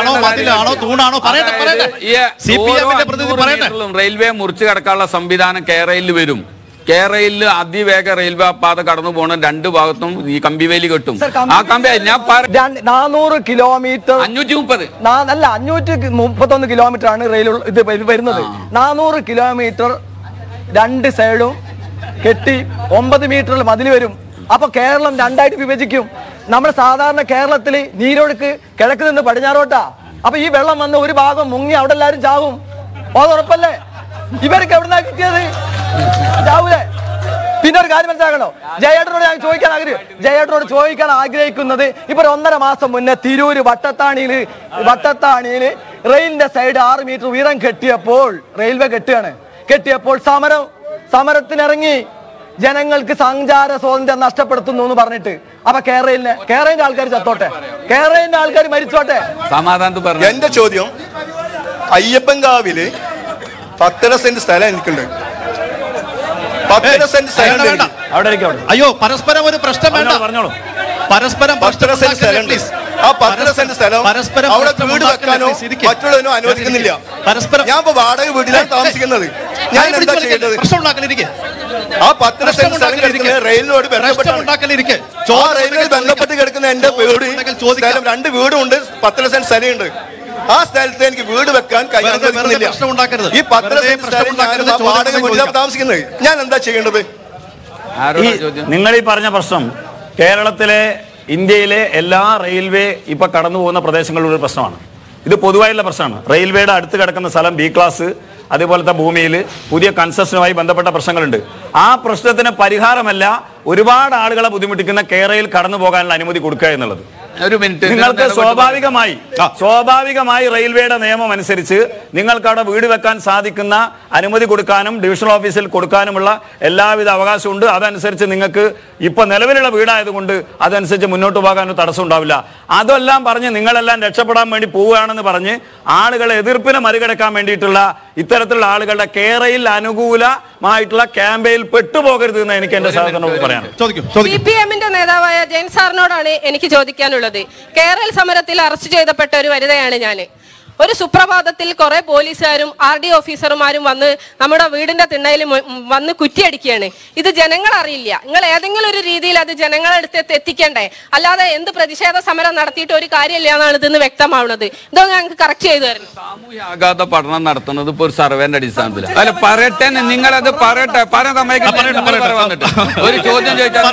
S1: റെയിൽവേ മുറിച്ചു കടക്കാനുള്ള സംവിധാനം കേരളയിൽ വരും. കേരളയിൽ അതിവേഗ റെയിൽവേ പാത കടന്നു പോകണ രണ്ട് ഭാഗത്തും ഈ കമ്പിവേലി കെട്ടും. ആ കമ്പി ഞാൻ
S3: നാനൂറ് കിലോമീറ്റർ
S1: അഞ്ഞൂറ്റി മുപ്പത്
S3: അല്ല അഞ്ഞൂറ്റി മുപ്പത്തൊന്ന് കിലോമീറ്റർ ആണ് റെയിൽ ഇത് വരുന്നത്. നാനൂറ് കിലോമീറ്റർ രണ്ട് സൈഡും കെട്ടി ഒമ്പത് മീറ്ററിൽ മതിൽ വരും. അപ്പൊ കേരളം രണ്ടായിട്ട് വിഭജിക്കും. നമ്മുടെ സാധാരണ കേരളത്തിൽ നീരൊഴുക്ക് കിഴക്ക് നിന്ന് പടിഞ്ഞാറോട്ടാ. അപ്പൊ ഈ വെള്ളം വന്ന് ഒരു ഭാഗം മുങ്ങി അവിടെ എല്ലാവരും ചാവും. അത് ഉറപ്പല്ലേ? ഇവർക്ക് എവിടുന്നാ കിട്ടിയത്? ചാവൂലേ? പിന്നെ ഒരു കാര്യം മനസ്സിലാക്കണോ, ജയേട്ടനോട് ഞാൻ ചോദിക്കാൻ ആഗ്രഹം ജയേട്ടനോട് ചോദിക്കാൻ ആഗ്രഹിക്കുന്നത് ഇപ്പൊ ഒന്നര മാസം മുന്നേ തിരൂര് വട്ടത്താണിയില് വട്ടത്താണിയില് റെയിലിന്റെ സൈഡ് ആറ് മീറ്റർ ഉയരം കെട്ടിയപ്പോൾ റെയിൽവേ കെട്ടുകയാണ് കെട്ടിയപ്പോൾ സമരം സമരത്തിനിറങ്ങി ജനങ്ങൾക്ക് സഞ്ചാര സ്വാതന്ത്ര്യം നഷ്ടപ്പെടുത്തുന്നു എന്ന് പറഞ്ഞിട്ട്. അപ്പൊ കേരളയിലെ കേരളത്തിന്റെ ആൾക്കാർ ചത്തോട്ടെ, കേരളത്തിന്റെ ആൾക്കാർ മരിച്ചോട്ടെ.
S1: സമാധാനത്ത് പറഞ്ഞു.
S7: എന്റെ ചോദ്യം, അയ്യപ്പൻകാവില് പത്തര സെന്റ് സ്ഥലം എനിക്കുണ്ട്. പത്തര സെന്റ് സ്ഥലം
S5: അയ്യോ പരസ്പരം ഒരു പ്രശ്നം വേണ്ട, പറഞ്ഞോളൂ. പരസ്പരം
S7: പത്തര സെന്റ് സ്ഥലം, ആ പത്തര സെന്റ് സ്ഥലം പരസ്പരം അവിടെ വീട് വെക്കാനോ മറ്റുള്ളതിനോ അനുവദിക്കുന്നില്ല. പരസ്പരം ഞാൻ ഇപ്പൊ വാടക വീട്ടിലാണ് താമസിക്കുന്നത്. ഞാൻ എന്താ ചെയ്യേണ്ടത്?
S5: പ്രശ്നം ഉണ്ടാക്കലിരിക്കെ
S7: ആ പത്തര സെന്റ് സ്ഥലം കിടക്കുന്നത് റെയിലിനോട് ബന്ധപ്പെട്ടിരിക്കെ ആ റെയിലിനോട് ബന്ധപ്പെട്ട് കിടക്കുന്ന എന്റെ വീട് സ്ഥലം രണ്ട് വീടുണ്ട്, പത്തര സെന്റ് സ്ഥലമുണ്ട്. ആ സ്ഥലത്ത് എനിക്ക് വീട് വെക്കാൻ കഴിയുന്നില്ല. ഈ പത്തര സെന്റ് സ്ഥലം ഞാൻ വാടക വീട്ടിലാണ് താമസിക്കുന്നത്. ഞാൻ എന്താ ചെയ്യേണ്ടത്?
S2: നിങ്ങൾ ഈ പറഞ്ഞ പ്രശ്നം കേരളത്തിലെ ഇന്ത്യയിലെ എല്ലാ റെയിൽവേ ഇപ്പൊ കടന്നു പോകുന്ന പ്രദേശങ്ങളിലുള്ള പ്രശ്നമാണ്. ഇത് പൊതുവായുള്ള പ്രശ്നമാണ്. റെയിൽവേയുടെ അടുത്ത് കിടക്കുന്ന സ്ഥലം ബി ക്ലാസ് അതേപോലത്തെ ഭൂമിയിൽ പുതിയ കൺസെഷനുമായി ബന്ധപ്പെട്ട പ്രശ്നങ്ങളുണ്ട്. ആ പ്രശ്നത്തിന് പരിഹാരമല്ല ഒരുപാട് ആളുകളെ ബുദ്ധിമുട്ടിക്കുന്ന കേരളയിൽ കടന്നു പോകാനുള്ള അനുമതി കൊടുക്കുക എന്നുള്ളത്.
S1: ഒരു മിനിറ്റ്.
S2: നിങ്ങൾക്ക് സ്വാഭാവികമായി സ്വാഭാവികമായി റെയിൽവേയുടെ നിയമം അനുസരിച്ച് നിങ്ങൾക്ക് അവിടെ വീട് വെക്കാൻ സാധിക്കുന്ന അനുമതി കൊടുക്കാനും ഡിവിഷണൽ ഓഫീസിൽ കൊടുക്കാനുമുള്ള എല്ലാവിധ അവകാശമുണ്ട്. അതനുസരിച്ച് നിങ്ങൾക്ക് ഇപ്പൊ നിലവിലുള്ള വീടായതുകൊണ്ട് അതനുസരിച്ച് മുന്നോട്ട് പോകാൻ ഒരു തടസ്സം ഉണ്ടാവില്ല. അതെല്ലാം പറഞ്ഞ് നിങ്ങളെല്ലാം രക്ഷപ്പെടാൻ വേണ്ടി പോവുകയാണെന്ന് പറഞ്ഞ് ആളുകളെ എതിർപ്പിനെ മറികടക്കാൻ വേണ്ടിയിട്ടുള്ള ഇത്തരത്തിലുള്ള ആളുകളുടെ കേരളയിൽ അനുകൂലമായിട്ടുള്ള ക്യാമ്പയിനിൽ പെട്ടുപോകരുത് എന്ന് എനിക്ക് എന്റെ സഹകരണത്തോട് പറയാം.
S6: സി പി എമ്മിന്റെ നേതാവായ ജയൻ സാറിനോടാണ് എനിക്ക് ചോദിക്കാനുള്ളത്. കേരള സമരത്തിൽ അറസ്റ്റ് ചെയ്യപ്പെട്ട ഒരു വനിതയാണ് ഞാൻ. ഒരു സുപ്രഭാതത്തിൽ കുറെ പോലീസുകാരും ആർ ഡി ഓഫീസർമാരും വന്ന് നമ്മുടെ വീടിന്റെ തിണ്ണയിൽ വന്ന് കുറ്റിയടിക്കുകയാണ്. ഇത് ജനങ്ങൾ അറിയില്ല. നിങ്ങൾ ഏതെങ്കിലും ഒരു രീതിയിൽ അത് ജനങ്ങളുടെ അടുത്ത് എത്തിക്കണ്ടേ, അല്ലാതെ എന്ത് പ്രതിഷേധ സമരം നടത്തിയിട്ട് ഒരു കാര്യമില്ല എന്നാണ് ഇതിന്ന് വ്യക്തമാവുന്നത്. ഇതോ ഞങ്ങൾക്ക് കറക്റ്റ് ചെയ്തു തരണം.
S1: സാമൂഹ്യ ആഘാത പഠനം നടത്തുന്നത് ഇപ്പോൾ ഒരു സർവേന്റെ അടിസ്ഥാനത്തിൽ അല്ല. പറയട്ടെ, നിങ്ങളത് പറയട്ടെ. പറയാൻ ഒരു ചോദ്യം ചോദിച്ചാൽ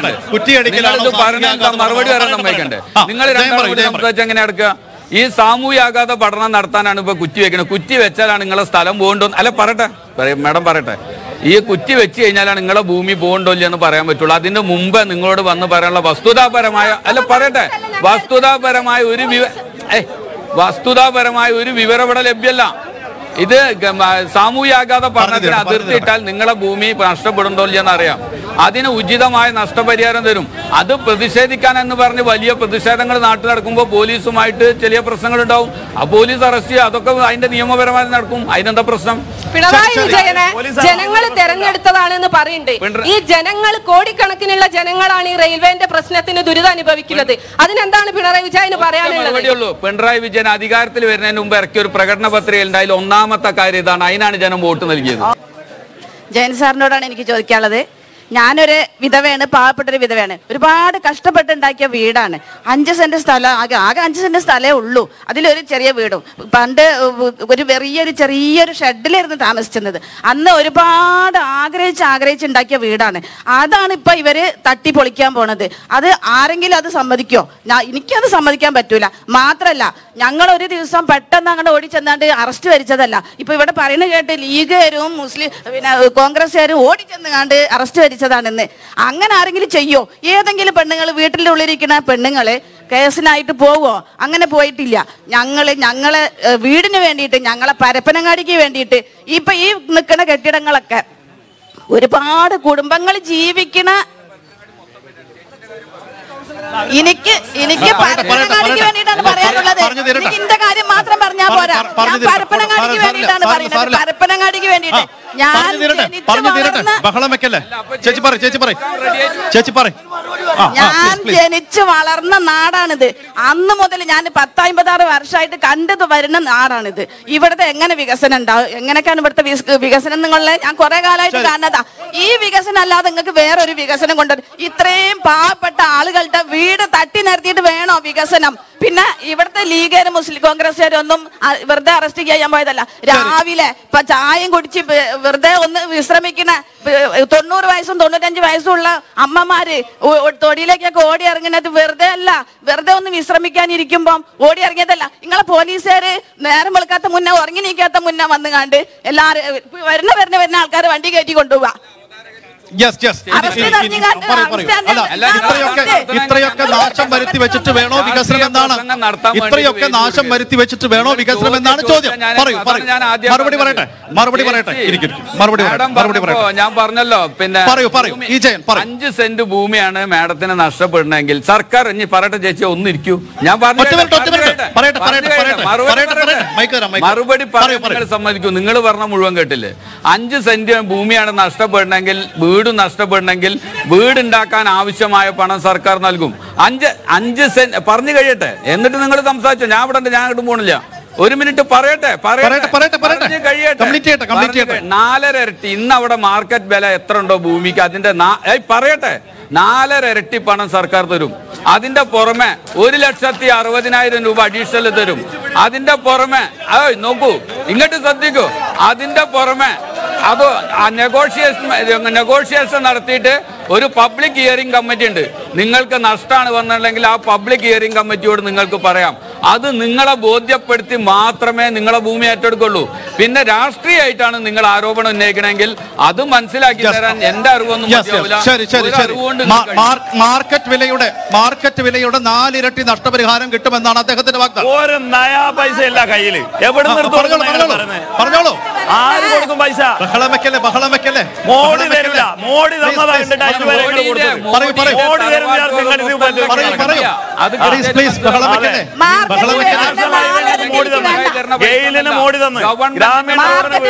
S1: മറുപടി പറയാൻ സമ്മതിക്കണ്ടേ? നിങ്ങൾ രണ്ടാമത് സംസാരിച്ച് എങ്ങനെ എടുക്കുക? ഈ സാമൂഹ്യ ആഘാത പഠനം നടത്താനാണ് ഇപ്പൊ കുറ്റി വെക്കുന്നത്. കുറ്റി വെച്ചാലാണ് നിങ്ങളെ സ്ഥലം പോകണ്ടോ അല്ല പറയട്ടെ മാഡം പറയട്ടെ. ഈ കുറ്റി വെച്ച് കഴിഞ്ഞാലാണ് നിങ്ങളെ ഭൂമി പോകണ്ടോ ഇല്ല എന്ന് പറയാൻ പറ്റുള്ളൂ. അതിന്റെ മുമ്പ് നിങ്ങളോട് വന്ന് പറയാനുള്ള വസ്തുതാപരമായ അല്ല പറയട്ടെ വസ്തുതാപരമായ ഒരു വിവ ഏ വസ്തുതാപരമായ ഒരു വിവരം ഇവിടെ ലഭ്യമല്ല. ഇത് സാമൂഹ്യ ആഘാത പഠനത്തിന് അതിർത്തി ഇട്ടാൽ നിങ്ങളെ ഭൂമി നഷ്ടപ്പെടുന്നുണ്ടോ ഇല്ലെന്ന് അറിയാം. അതിന് ഉചിതമായ നഷ്ടപരിഹാരം തരും. അത് പ്രതിഷേധിക്കാൻ എന്ന് പറഞ്ഞ് വലിയ പ്രതിഷേധങ്ങൾ നാട്ടിൽ നടക്കുമ്പോൾ പോലീസുമായിട്ട് ചെറിയ പ്രശ്നങ്ങൾ ഉണ്ടാവും. ആ പോലീസ് അറസ്റ്റ് ചെയ്യുക, അതൊക്കെ അതിന്റെ നിയമപരമായി നടക്കും. അതിനെന്താ പ്രശ്നം?
S6: പിണറായി വിജയനെ ജനങ്ങൾ തെരഞ്ഞെടുത്തതാണെന്ന് പറയുന്നുണ്ട്. ഈ ജനങ്ങൾ കോടിക്കണക്കിനുള്ള ജനങ്ങളാണ് ഈ റെയിൽവേന്റെ പ്രശ്നത്തിന് ദുരിതം അനുഭവിക്കുന്നത്. അതിനെന്താണ് പിണറായി വിജയന് പറയാനുള്ളത്?
S1: പിണറായി വിജയൻ അധികാരത്തിൽ വരുന്നതിന് മുമ്പ് ഇറക്കിയ ഒരു പ്രകടന പത്രികയിൽ ഉണ്ടായാലും ഒന്നാമത്തെ കാര്യം ഇതാണ്. അതിനാണ് ജനം വോട്ട് നൽകിയത്.
S10: ജയൻ സാറിനോടാണ് എനിക്ക് ചോദിക്കാനുള്ളത്. ഞാനൊരു വിധവയാണ്, പാവപ്പെട്ടൊരു വിധവയാണ്. ഒരുപാട് കഷ്ടപ്പെട്ടുണ്ടാക്കിയ വീടാണ്. അഞ്ച് സെന്റ് സ്ഥലം, ആകെ ആകെ അഞ്ച് സെന്റ് സ്ഥലമേ ഉള്ളൂ. അതിലൊരു ചെറിയ വീടും. പണ്ട് ഒരു ചെറിയൊരു ചെറിയൊരു ഷെഡിലായിരുന്നു താമസിച്ചിരുന്നത്. അന്ന് ഒരുപാട് ആഗ്രഹിച്ച് ആഗ്രഹിച്ചുണ്ടാക്കിയ വീടാണ്. അതാണ് ഇപ്പൊ ഇവര് തട്ടി പൊളിക്കാൻ പോണത്. അത് ആരെങ്കിലും അത് സമ്മതിക്കോ? ഞാൻ എനിക്കത് സമ്മതിക്കാൻ പറ്റൂല. മാത്രല്ല ഞങ്ങൾ ഒരു ദിവസം പെട്ടെന്ന് അങ്ങോട്ട് ഓടിച്ചെന്നാണ്ട് അറസ്റ്റ് വരിച്ചതല്ല. ഇപ്പൊ ഇവിടെ പറയുന്നത് കേട്ട് ലീഗുകാരും മുസ്ലിം പിന്നെ കോൺഗ്രസ്സുകാരും ഓടിച്ചെന്നാണ്ട് അറസ്റ്റ് വരിച്ചു ാണെന്ന്. അങ്ങനെ ആരെങ്കിലും ചെയ്യോ? ഏതെങ്കിലും പെണ്ണുങ്ങൾ വീട്ടിൻ്റെ ഉള്ളിലിരിക്കുന്ന പെണ്ണുങ്ങള് കേസിനായിട്ട് പോവോ? അങ്ങനെ പോയിട്ടില്ല. ഞങ്ങള് ഞങ്ങളെ വീടിന് വേണ്ടിയിട്ട്, ഞങ്ങളെ പരപ്പനങ്ങാടിക്ക് വേണ്ടിയിട്ട് ഇപ്പൊ ഈ നിൽക്കുന്ന കെട്ടിടങ്ങളൊക്കെ ഒരുപാട് കുടുംബങ്ങൾ ജീവിക്കണ എനിക്ക് എനിക്ക് പരപ്പനങ്ങാടിക്ക് വേണ്ടിയിട്ടാണ് പറയാനുള്ളത്. എനിക്ക് ഇന്റെ കാര്യം മാത്രം പറഞ്ഞാൽ പോരാ. ഞാൻ പരപ്പനങ്ങാടിക്ക് വേണ്ടിയിട്ടാണ് പറയുന്നത്. പരപ്പനങ്ങാടിക്ക് വേണ്ടിയിട്ട് ഞാൻ
S5: ബഹളം വെക്കല്ലേ ചേച്ചി പറ ചേച്ചി പറ ചേച്ചി പറ
S10: ഞാൻ ജനിച്ചു വളർന്ന നാടാണിത്. അന്ന് മുതൽ ഞാൻ പത്തമ്പതാറ് വർഷമായിട്ട് കണ്ടത് വരുന്ന നാടാണിത്. ഇവിടുത്തെ എങ്ങനെ വികസനം ഉണ്ടാവും, എങ്ങനെയൊക്കെയാണ് ഇവിടുത്തെ വികസനം എന്നുള്ളത് ഞാൻ കുറെ കാലമായിട്ട് കാണുന്നതാ. ഈ വികസനം അല്ലാതെ നിങ്ങൾക്ക് വേറൊരു വികസനം കൊണ്ടുവരും. ഇത്രയും പാവപ്പെട്ട ആളുകളുടെ വീട് തട്ടി നിരത്തിയിട്ട് വേണോ വികസനം? പിന്നെ ഇവിടുത്തെ ലീഗുകാരും മുസ്ലിം കോൺഗ്രസ്സുകാരും ഒന്നും വെറുതെ അറസ്റ്റ് ചെയ്യാൻ പോയതല്ല. രാവിലെ ഇപ്പൊ ചായയും കുടിച്ച് വെറുതെ ഒന്ന് വിശ്രമിക്കുന്ന തൊണ്ണൂറ് വയസ്സും തൊണ്ണൂറ്റഞ്ച് വയസ്സുള്ള അമ്മമാര് തൊടിയിലേക്കൊക്കെ ഓടി ഇറങ്ങുന്നത് വെറുതെ അല്ല. വെറുതെ ഒന്ന് വിശ്രമിക്കാനിരിക്കുമ്പം ഓടി ഇറങ്ങിയതല്ല. നിങ്ങളെ പോലീസുകാര് നേരം വെളുക്കാത്ത മുന്നേ ഉറങ്ങി നീക്കാത്ത മുന്നേ വന്നു കണ്ട് എല്ലാരും വരുന്ന വരുന്ന വരുന്ന ആൾക്കാർ വണ്ടി കയറ്റി കൊണ്ടുപോവാ.
S5: ഇത്രയൊക്കെ നാശം വരുത്തി വെച്ചിട്ട് വേണോ വികസനം എന്നാണ് ഇത്രയൊക്കെ നാശം വരുത്തി വെച്ചിട്ട് വേണോ വികസനം എന്നാണ് ചോദ്യം. പറയൂ പറയൂ മറുപടി പറയട്ടെ മറുപടി പറയട്ടെ മറുപടി മറുപടി പറയട്ടെ.
S1: ഞാൻ പറഞ്ഞല്ലോ പിന്നെ
S5: പറയൂ പറയൂ ഈ ജയൻ
S1: അഞ്ച് സെന്റ് ഭൂമിയാണ് മാഡത്തിന് നഷ്ടപ്പെടുന്നെങ്കിൽ സർക്കാർ ഇനി പറയട്ടെ ചേച്ചി ഒന്നിരിക്കൂ. ഞാൻ മറുപടി പറയാൻ സമ്മതിക്കൂ. നിങ്ങൾ പറഞ്ഞ മുഴുവൻ കേട്ടില്ലേ? അഞ്ച് സെന്റ് ഭൂമിയാണ് നഷ്ടപ്പെടുന്നെങ്കിൽ, വീട് നഷ്ടപ്പെടണമെങ്കിൽ വീടുണ്ടാക്കാൻ ആവശ്യമായ പണം സർക്കാർ നൽകും. അഞ്ച് അഞ്ച് സെന്റ് പറഞ്ഞു കഴിയട്ടെ, എന്നിട്ട് നിങ്ങൾ സംസാരിച്ചോ. ഞാൻ ഇവിടെ ഞാൻ അങ്ങോട്ട് പോണില്ല. ഒരു മിനിറ്റ് പറയട്ടെ കഴിയട്ടെ. നാലര ഇരട്ടി ഇന്ന് അവിടെ മാർക്കറ്റ് വില എത്ര ഉണ്ടോ ഭൂമിക്ക്, അതിന്റെ പറയട്ടെ നാലര ഇരട്ടി പണം സർക്കാർ തരും. അതിന്റെ പുറമെ ഒരു ലക്ഷത്തി അറുപതിനായിരം രൂപ അഡീഷണൽ തരും. അതിന്റെ പുറമെ നോക്കൂ, ഇങ്ങോട്ട് ശ്രദ്ധിക്കൂ, അതിന്റെ പുറമെ അത് നെഗോഷിയേഷൻ നെഗോഷിയേഷൻ നടത്തിയിട്ട് ഒരു പബ്ലിക് ഹിയറിംഗ് കമ്മിറ്റി ഉണ്ട്. നിങ്ങൾക്ക് നഷ്ടമാണ് വന്നിട്ടുണ്ടെങ്കിൽ ആ പബ്ലിക് ഹിയറിംഗ് കമ്മിറ്റിയോട് നിങ്ങൾക്ക് പറയാം. അത് നിങ്ങളെ ബോധ്യപ്പെടുത്തി മാത്രമേ നിങ്ങളെ ഭൂമി ഏറ്റെടുക്കുള്ളൂ. പിന്നെ രാഷ്ട്രീയമായിട്ടാണ് നിങ്ങൾ ആരോപണം ഉന്നയിക്കണമെങ്കിൽ അത് മനസ്സിലാക്കി തരാൻ എന്റെ അറിവൊന്നും
S5: മാർക്കറ്റ് വിലയുടെ മാർക്കറ്റ് വിലയുടെ നാലിരട്ടി നഷ്ടപരിഹാരം കിട്ടുമെന്നാണ് അദ്ദേഹത്തിന്റെ വാഗ്ദാനം.
S2: ഒരു നയാ പൈസ ഇല്ല കയ്യില്. എവിടെ
S5: പറഞ്ഞോളൂ.
S2: ആര് കൊടുക്കും പൈസ?
S5: ബഹളം വെക്കല്ലേ, ബഹളം വെക്കല്ലേ.
S2: മോഡി തരില്ല. മോഡി തന്നതായിട്ട് ഗെയിലിന് മോഡി തന്നു. ഗ്രാമീണ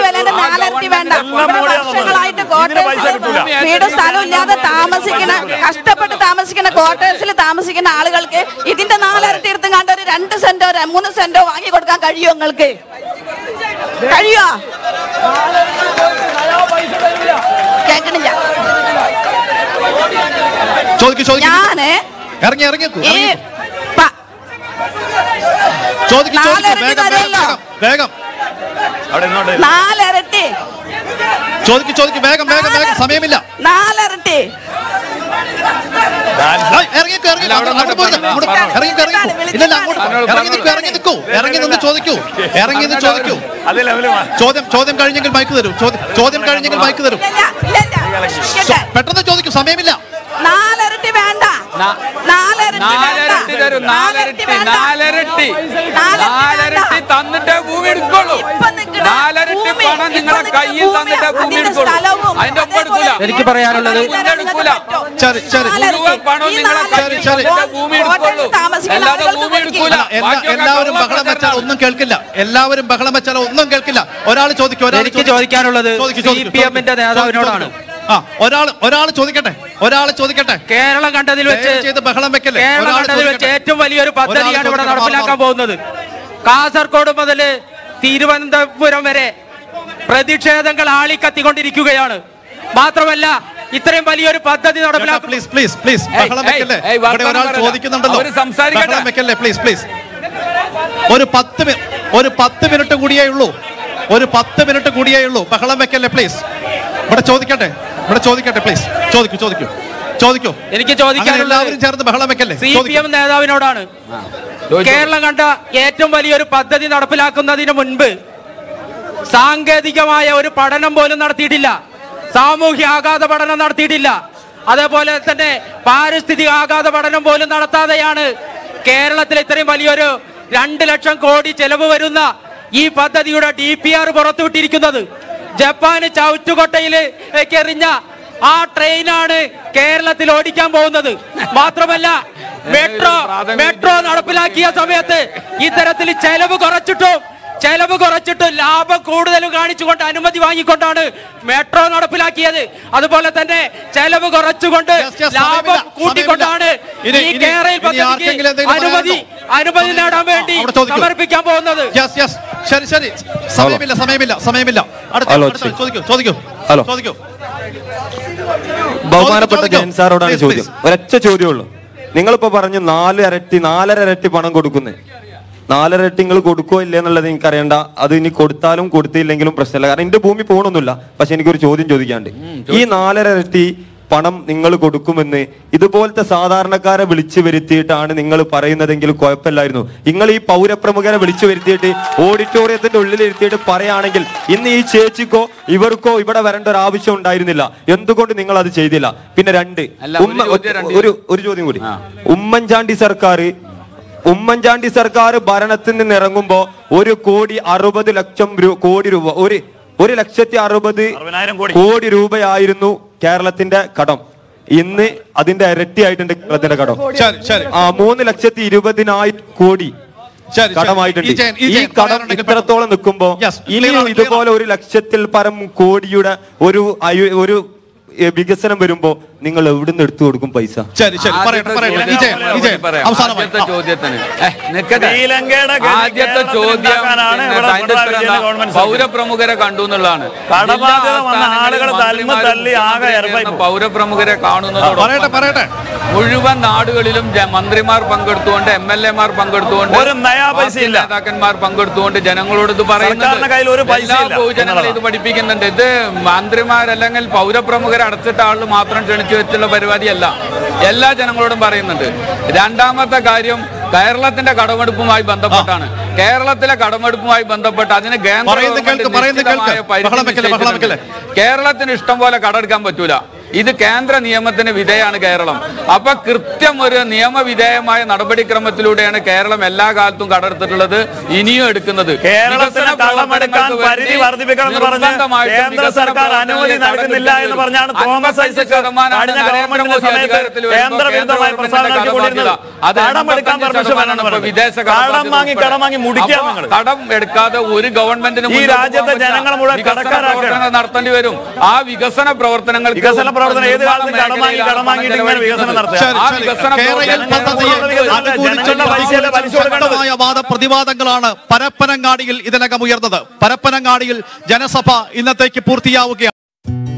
S10: വീട് സ്ഥലമില്ലാതെ താമസിക്കുന്ന കഷ്ടപ്പെട്ട് താമസിക്കുന്ന ക്വാർട്ടേഴ്സിൽ താമസിക്കുന്ന ആളുകൾക്ക് ഇതിന്റെ നാലരട്ടി എടുത്തും കണ്ട ഒരു രണ്ട് സെന്റോ മൂന്ന് സെന്റോ വാങ്ങി കൊടുക്കാൻ കഴിയുമോ? നിങ്ങൾക്ക് കഴിയോ? കേൾക്കണില്ല. ഞാന്
S5: ഇറങ്ങി ഇറങ്ങി വേഗം
S10: നാലരട്ടി
S5: ചോദിക്കും ചോദിക്കും വേഗം വേഗം വേഗം സമയമില്ല.
S10: നാലരട്ടി
S5: ഇറങ്ങി നിൽക്കൂ, ഇറങ്ങി നിന്ന് ചോദിക്കൂ, ഇറങ്ങി നിന്ന് ചോദിക്കൂ. ചോദ്യം ചോദ്യം കഴിഞ്ഞെങ്കിൽ മൈക്ക് തരൂ. ചോദ്യം കഴിഞ്ഞെങ്കിൽ മൈക്ക് തരൂ. പെട്ടെന്ന് ചോദിക്കൂ, സമയമില്ല.
S10: നാലരട്ടി വേണ്ട.
S1: നാലരട്ടി തരും. നാലരട്ടി നാലരട്ടി നാലരട്ടി തന്നിട്ടേ ഭൂമി എടുക്കുള്ളൂ. നാലരട്ടി പണം നിങ്ങളെ കയ്യിൽ തന്നിട്ടേ ഭൂമി എടുക്കുള്ളൂ. അതിന്റെ ഒപ്പം എടുക്കൂല.
S4: എനിക്ക് പറയാനുള്ളത്
S1: എടുക്കൂല. മുഴുവൻ പണം നിങ്ങളെ കയ്യിൽ ഭൂമി എടുക്കുള്ളൂ, അല്ലാതെ ഭൂമി എടുക്കൂല.
S5: എല്ലാവരും ബഹളം വെച്ചാൽ ഒന്നും കേൾക്കില്ല. എല്ലാവരും ബഹളം വെച്ചാൽ ഒന്നും കേൾക്കില്ല. ഒരാൾ ചോദിക്കും.
S4: എനിക്ക് ചോദിക്കാനുള്ളത് സി പി എമ്മിന്റെ നേതാവിനോടാണ്.
S5: ആ ഒരാൾ ഒരാൾ ചോദിക്കട്ടെ, ഒരാൾ ചോദിക്കട്ടെ.
S4: കേരളം കണ്ടതിൽ വെച്ച്
S5: ബഹളം വെക്കല്ലേ.
S4: കേരളം കണ്ടതിൽ വെച്ച് ഏറ്റവും വലിയൊരു പദ്ധതിയാണ് ഇവിടെ നടപ്പിലാക്കാൻ പോകുന്നത്. കാസർഗോഡ് മുതൽ തിരുവനന്തപുരം വരെ പ്രതിഷേധങ്ങൾ ആളിക്കത്തിക്കൊണ്ടിരിക്കുകയാണ്. മാത്രമല്ല ഇത്രയും വലിയൊരു പദ്ധതി നടപ്പിലാക്കാൻ
S5: പ്ലീസ് പ്ലീസ് പ്ലീസ് ബഹളം വെക്കല്ലേ. ഇവിടെ ഒരാൾ ചോദിക്കുന്നുണ്ടല്ലോ. ബഹളം വെക്കല്ലേ പ്ലീസ് പ്ലീസ്. ഒരു പത്ത് ഒരു പത്ത് മിനിറ്റ് കൂടിയേ ഉള്ളൂ. ഒരു പത്ത് മിനിറ്റ് കൂടിയേ ഉള്ളൂ. ബഹളം വെക്കല്ലേ പ്ലീസ്. ഇവിടെ ചോദിക്കട്ടെ, ഇവിടെ ചോദിക്കട്ടെ പ്ലീസ്. ചോദിക്കൂ ചോദിക്കൂ ചോദിക്കൂ.
S4: എനിക്ക് ചോദിക്കാൻ
S5: എല്ലാവരും ചേർന്ന് ബഹളം വെക്കല്ലേ.
S4: സി പി എം നേതാവിനോടാണ്. കേരളം കണ്ട ഏറ്റവും വലിയൊരു പദ്ധതി നടപ്പിലാക്കുന്നതിന് മുൻപ് സാങ്കേതികമായ ഒരു പഠനം പോലും നടത്തിയിട്ടില്ല. സാമൂഹ്യ ആഘാത പഠനം നടത്തിയിട്ടില്ല. അതേപോലെ തന്നെ പാരിസ്ഥിതിക ആഘാത പഠനം പോലും നടത്താതെയാണ് കേരളത്തിൽ ഇത്രയും വലിയൊരു രണ്ട് ലക്ഷം കോടി ചെലവ് വരുന്ന ഈ പദ്ധതിയുടെ ഡി പി ആർ പുറത്തുവിട്ടിരിക്കുന്നത്. ജപ്പാന് ചവിറ്റുകൊട്ടയിലേക്ക് എറിഞ്ഞ ആ ട്രെയിനാണ് കേരളത്തിൽ ഓടിക്കാൻ പോകുന്നത്. മാത്രമല്ല മെട്രോ മെട്രോ നടപ്പിലാക്കിയ സമയത്ത് ഇത്തരത്തിൽ ചെലവ് കുറച്ചിട്ടും ചെലവ് കുറച്ചിട്ടും ലാഭം കൂടുതലും കാണിച്ചുകൊണ്ട് അനുമതി വാങ്ങിക്കൊണ്ടാണ് മെട്രോ നടപ്പിലാക്കിയത്. അതുപോലെ തന്നെ ചെലവ് കുറച്ചുകൊണ്ട് ലാഭം കൂട്ടിക്കൊണ്ടാണ് ഈ കേരളയിൽ പദ്ധതിക്ക് അനുമതി അനുമതി നേടാൻ വേണ്ടി സമർപ്പിക്കാൻ പോകുന്നത്.
S5: ശരി ശരി സമയമില്ല സമയമില്ല സമയമില്ല. ചോദിക്കൂ ചോദിക്കൂ
S11: ഹലോ
S5: ചോദിക്കൂ.
S11: ബഹുമാനപ്പെട്ട ജയൻ സാറോടാണ് ചോദ്യം. ഒരൊറ്റ ചോദ്യമുള്ളൂ. നിങ്ങളിപ്പോ പറഞ്ഞു നാല് ഇരട്ടി നാലര ഇരട്ടി പണം കൊടുക്കുന്നത്. നാലരട്ടി നിങ്ങൾ കൊടുക്കോ ഇല്ല എന്നുള്ളത് എനിക്ക് അറിയണ്ട. അത് ഇനി കൊടുത്താലും കൊടുത്തില്ലെങ്കിലും പ്രശ്നമില്ല. കാരണം എന്റെ ഭൂമി പോകണമെന്നില്ല. പക്ഷെ എനിക്കൊരു ചോദ്യം ചോദിക്കാണ്ട്, ഈ നാലര ഇരട്ടി പണം നിങ്ങൾ കൊടുക്കുമെന്ന് ഇതുപോലത്തെ സാധാരണക്കാരെ വിളിച്ചു വരുത്തിയിട്ടാണ് നിങ്ങൾ പറയുന്നതെങ്കിൽ കുഴപ്പമില്ലായിരുന്നു. നിങ്ങൾ ഈ പൗരപ്രമുഖരെ വിളിച്ചു വരുത്തിയിട്ട് ഓഡിറ്റോറിയത്തിന്റെ ഉള്ളിൽ ഇരുത്തിയിട്ട് പറയുകയാണെങ്കിൽ ഇന്ന് ഈ ചേച്ചിക്കോ ഇവർക്കോ ഇവിടെ വരേണ്ട ഒരു ആവശ്യം ഉണ്ടായിരുന്നില്ല. എന്തുകൊണ്ട് നിങ്ങൾ അത് ചെയ്തില്ല? പിന്നെ രണ്ട് ഒരു ഒരു ചോദ്യം കൂടി. ഉമ്മൻചാണ്ടി സർക്കാർ ഉമ്മൻചാണ്ടി സർക്കാർ ഭരണത്തിൽ നിന്ന് ഇറങ്ങുമ്പോ ഒരു കോടി അറുപത് ലക്ഷം കോടി രൂപ ഒരു ഒരു ലക്ഷത്തി അറുപത് കോടി രൂപയായിരുന്നു കേരളത്തിന്റെ കടം. ഇന്ന് അതിന്റെ ഇരട്ടിയായിട്ടുണ്ട് കേരളത്തിന്റെ കടം. ആ മൂന്ന് ലക്ഷത്തി ഇരുപതിനായിരം കോടി കടമായിട്ടുണ്ട്. ഈ കടം ഇത്രത്തോളം നിൽക്കുമ്പോ ഇനിയും ഇതുപോലെ ഒരു ലക്ഷത്തിൽ പരം കോടിയുടെ ഒരു ഒരു വികസനം വരുമ്പോ നിങ്ങൾ എവിടുന്ന് എടുത്തു കൊടുക്കും പൈസ?
S1: ആദ്യത്തെ ചോദ്യത്തിന് ആദ്യത്തെ ചോദ്യം പൗരപ്രമുഖരെ കണ്ടു എന്നുള്ളതാണ്. പൗരപ്രമുഖരെ കാണുന്നതോടെ മുഴുവൻ നാടുകളിലും മന്ത്രിമാർ പങ്കെടുത്തുകൊണ്ട് എം എൽ എമാർ പങ്കെടുത്തുകൊണ്ട് നേതാക്കന്മാർ പങ്കെടുത്തുകൊണ്ട് ജനങ്ങളോട് ഇത് പറയുന്നുണ്ട്. എല്ലാ പൊതുജനങ്ങളെ ഇത് പഠിപ്പിക്കുന്നുണ്ട്. ഇത് മന്ത്രിമാരല്ലെങ്കിൽ പൗരപ്രമുഖരെ അടച്ചിട്ട ആള് മാത്രം ക്ഷണിച്ചു ഒളിച്ചു വെച്ചുള്ള പരിപാടിയല്ല, എല്ലാ ജനങ്ങളോടും പറയുന്നുണ്ട്. രണ്ടാമത്തെ കാര്യം കേരളത്തിന്റെ കടമെടുപ്പുമായി ബന്ധപ്പെട്ടാണ്. കേരളത്തിലെ കടമെടുപ്പുമായി ബന്ധപ്പെട്ട് അതിന് കേരളത്തിന് ഇഷ്ടം പോലെ കടമെടുക്കാൻ പറ്റൂല. ഇത് കേന്ദ്ര നിയമത്തിന് വിധേയമാണ് കേരളം. അപ്പൊ കൃത്യം ഒരു നിയമവിധേയമായ നടപടിക്രമത്തിലൂടെയാണ് കേരളം എല്ലാ കാലത്തും കടമെടുത്തിട്ടുള്ളത്, ഇനിയും എടുക്കുന്നത്.
S2: കേരളത്തിന് കടമെടുക്കാൻ പരിധി വർദ്ധിപ്പിക്കണമെന്ന് പറഞ്ഞ് കേന്ദ്ര സർക്കാർ അനുമതി നൽകുന്നില്ല എന്ന് പറഞ്ഞാണ് തോമസ് ഐസക് കഴിഞ്ഞ ഗവൺമെന്റിന്റെ സമയത്ത് കേന്ദ്രവിരുദ്ധമായ പ്രസ്താവന നടത്തിക്കൊണ്ടിരുന്നത്. കടമെടുക്കാൻ പെർമിഷൻ വേണമെന്ന് പറഞ്ഞു.
S1: വിദേശ
S2: കടം വാങ്ങി കടം വാങ്ങി മുടിക്കാൻ നിങ്ങൾ
S1: കടം എടുക്കാതെ ഒരു ഗവൺമെന്റിന്
S2: ഈ രാജ്യത്തെ ജനങ്ങൾ മുഴുവൻ കടക്കാരാക്കണം
S1: നടത്തേണ്ടി വരും. ആ വികസന പ്രവർത്തനങ്ങൾ
S2: വികസന പ്രവർത്തനം ഏത് കാലത്ത് കടം വാങ്ങി കടം വാങ്ങിയിട്ട് ഇങ്ങനെ വികസനം നടത്തുക.
S5: ശക്തമായ വാദപ്രതിവാദങ്ങളാണ് പരപ്പനങ്ങാടിയിൽ ഇതിനകം ഉയർന്നത്. പരപ്പനങ്ങാടിയിൽ ജനസഭ ഇന്നത്തേക്ക് പൂർത്തിയാവുകയാണ്.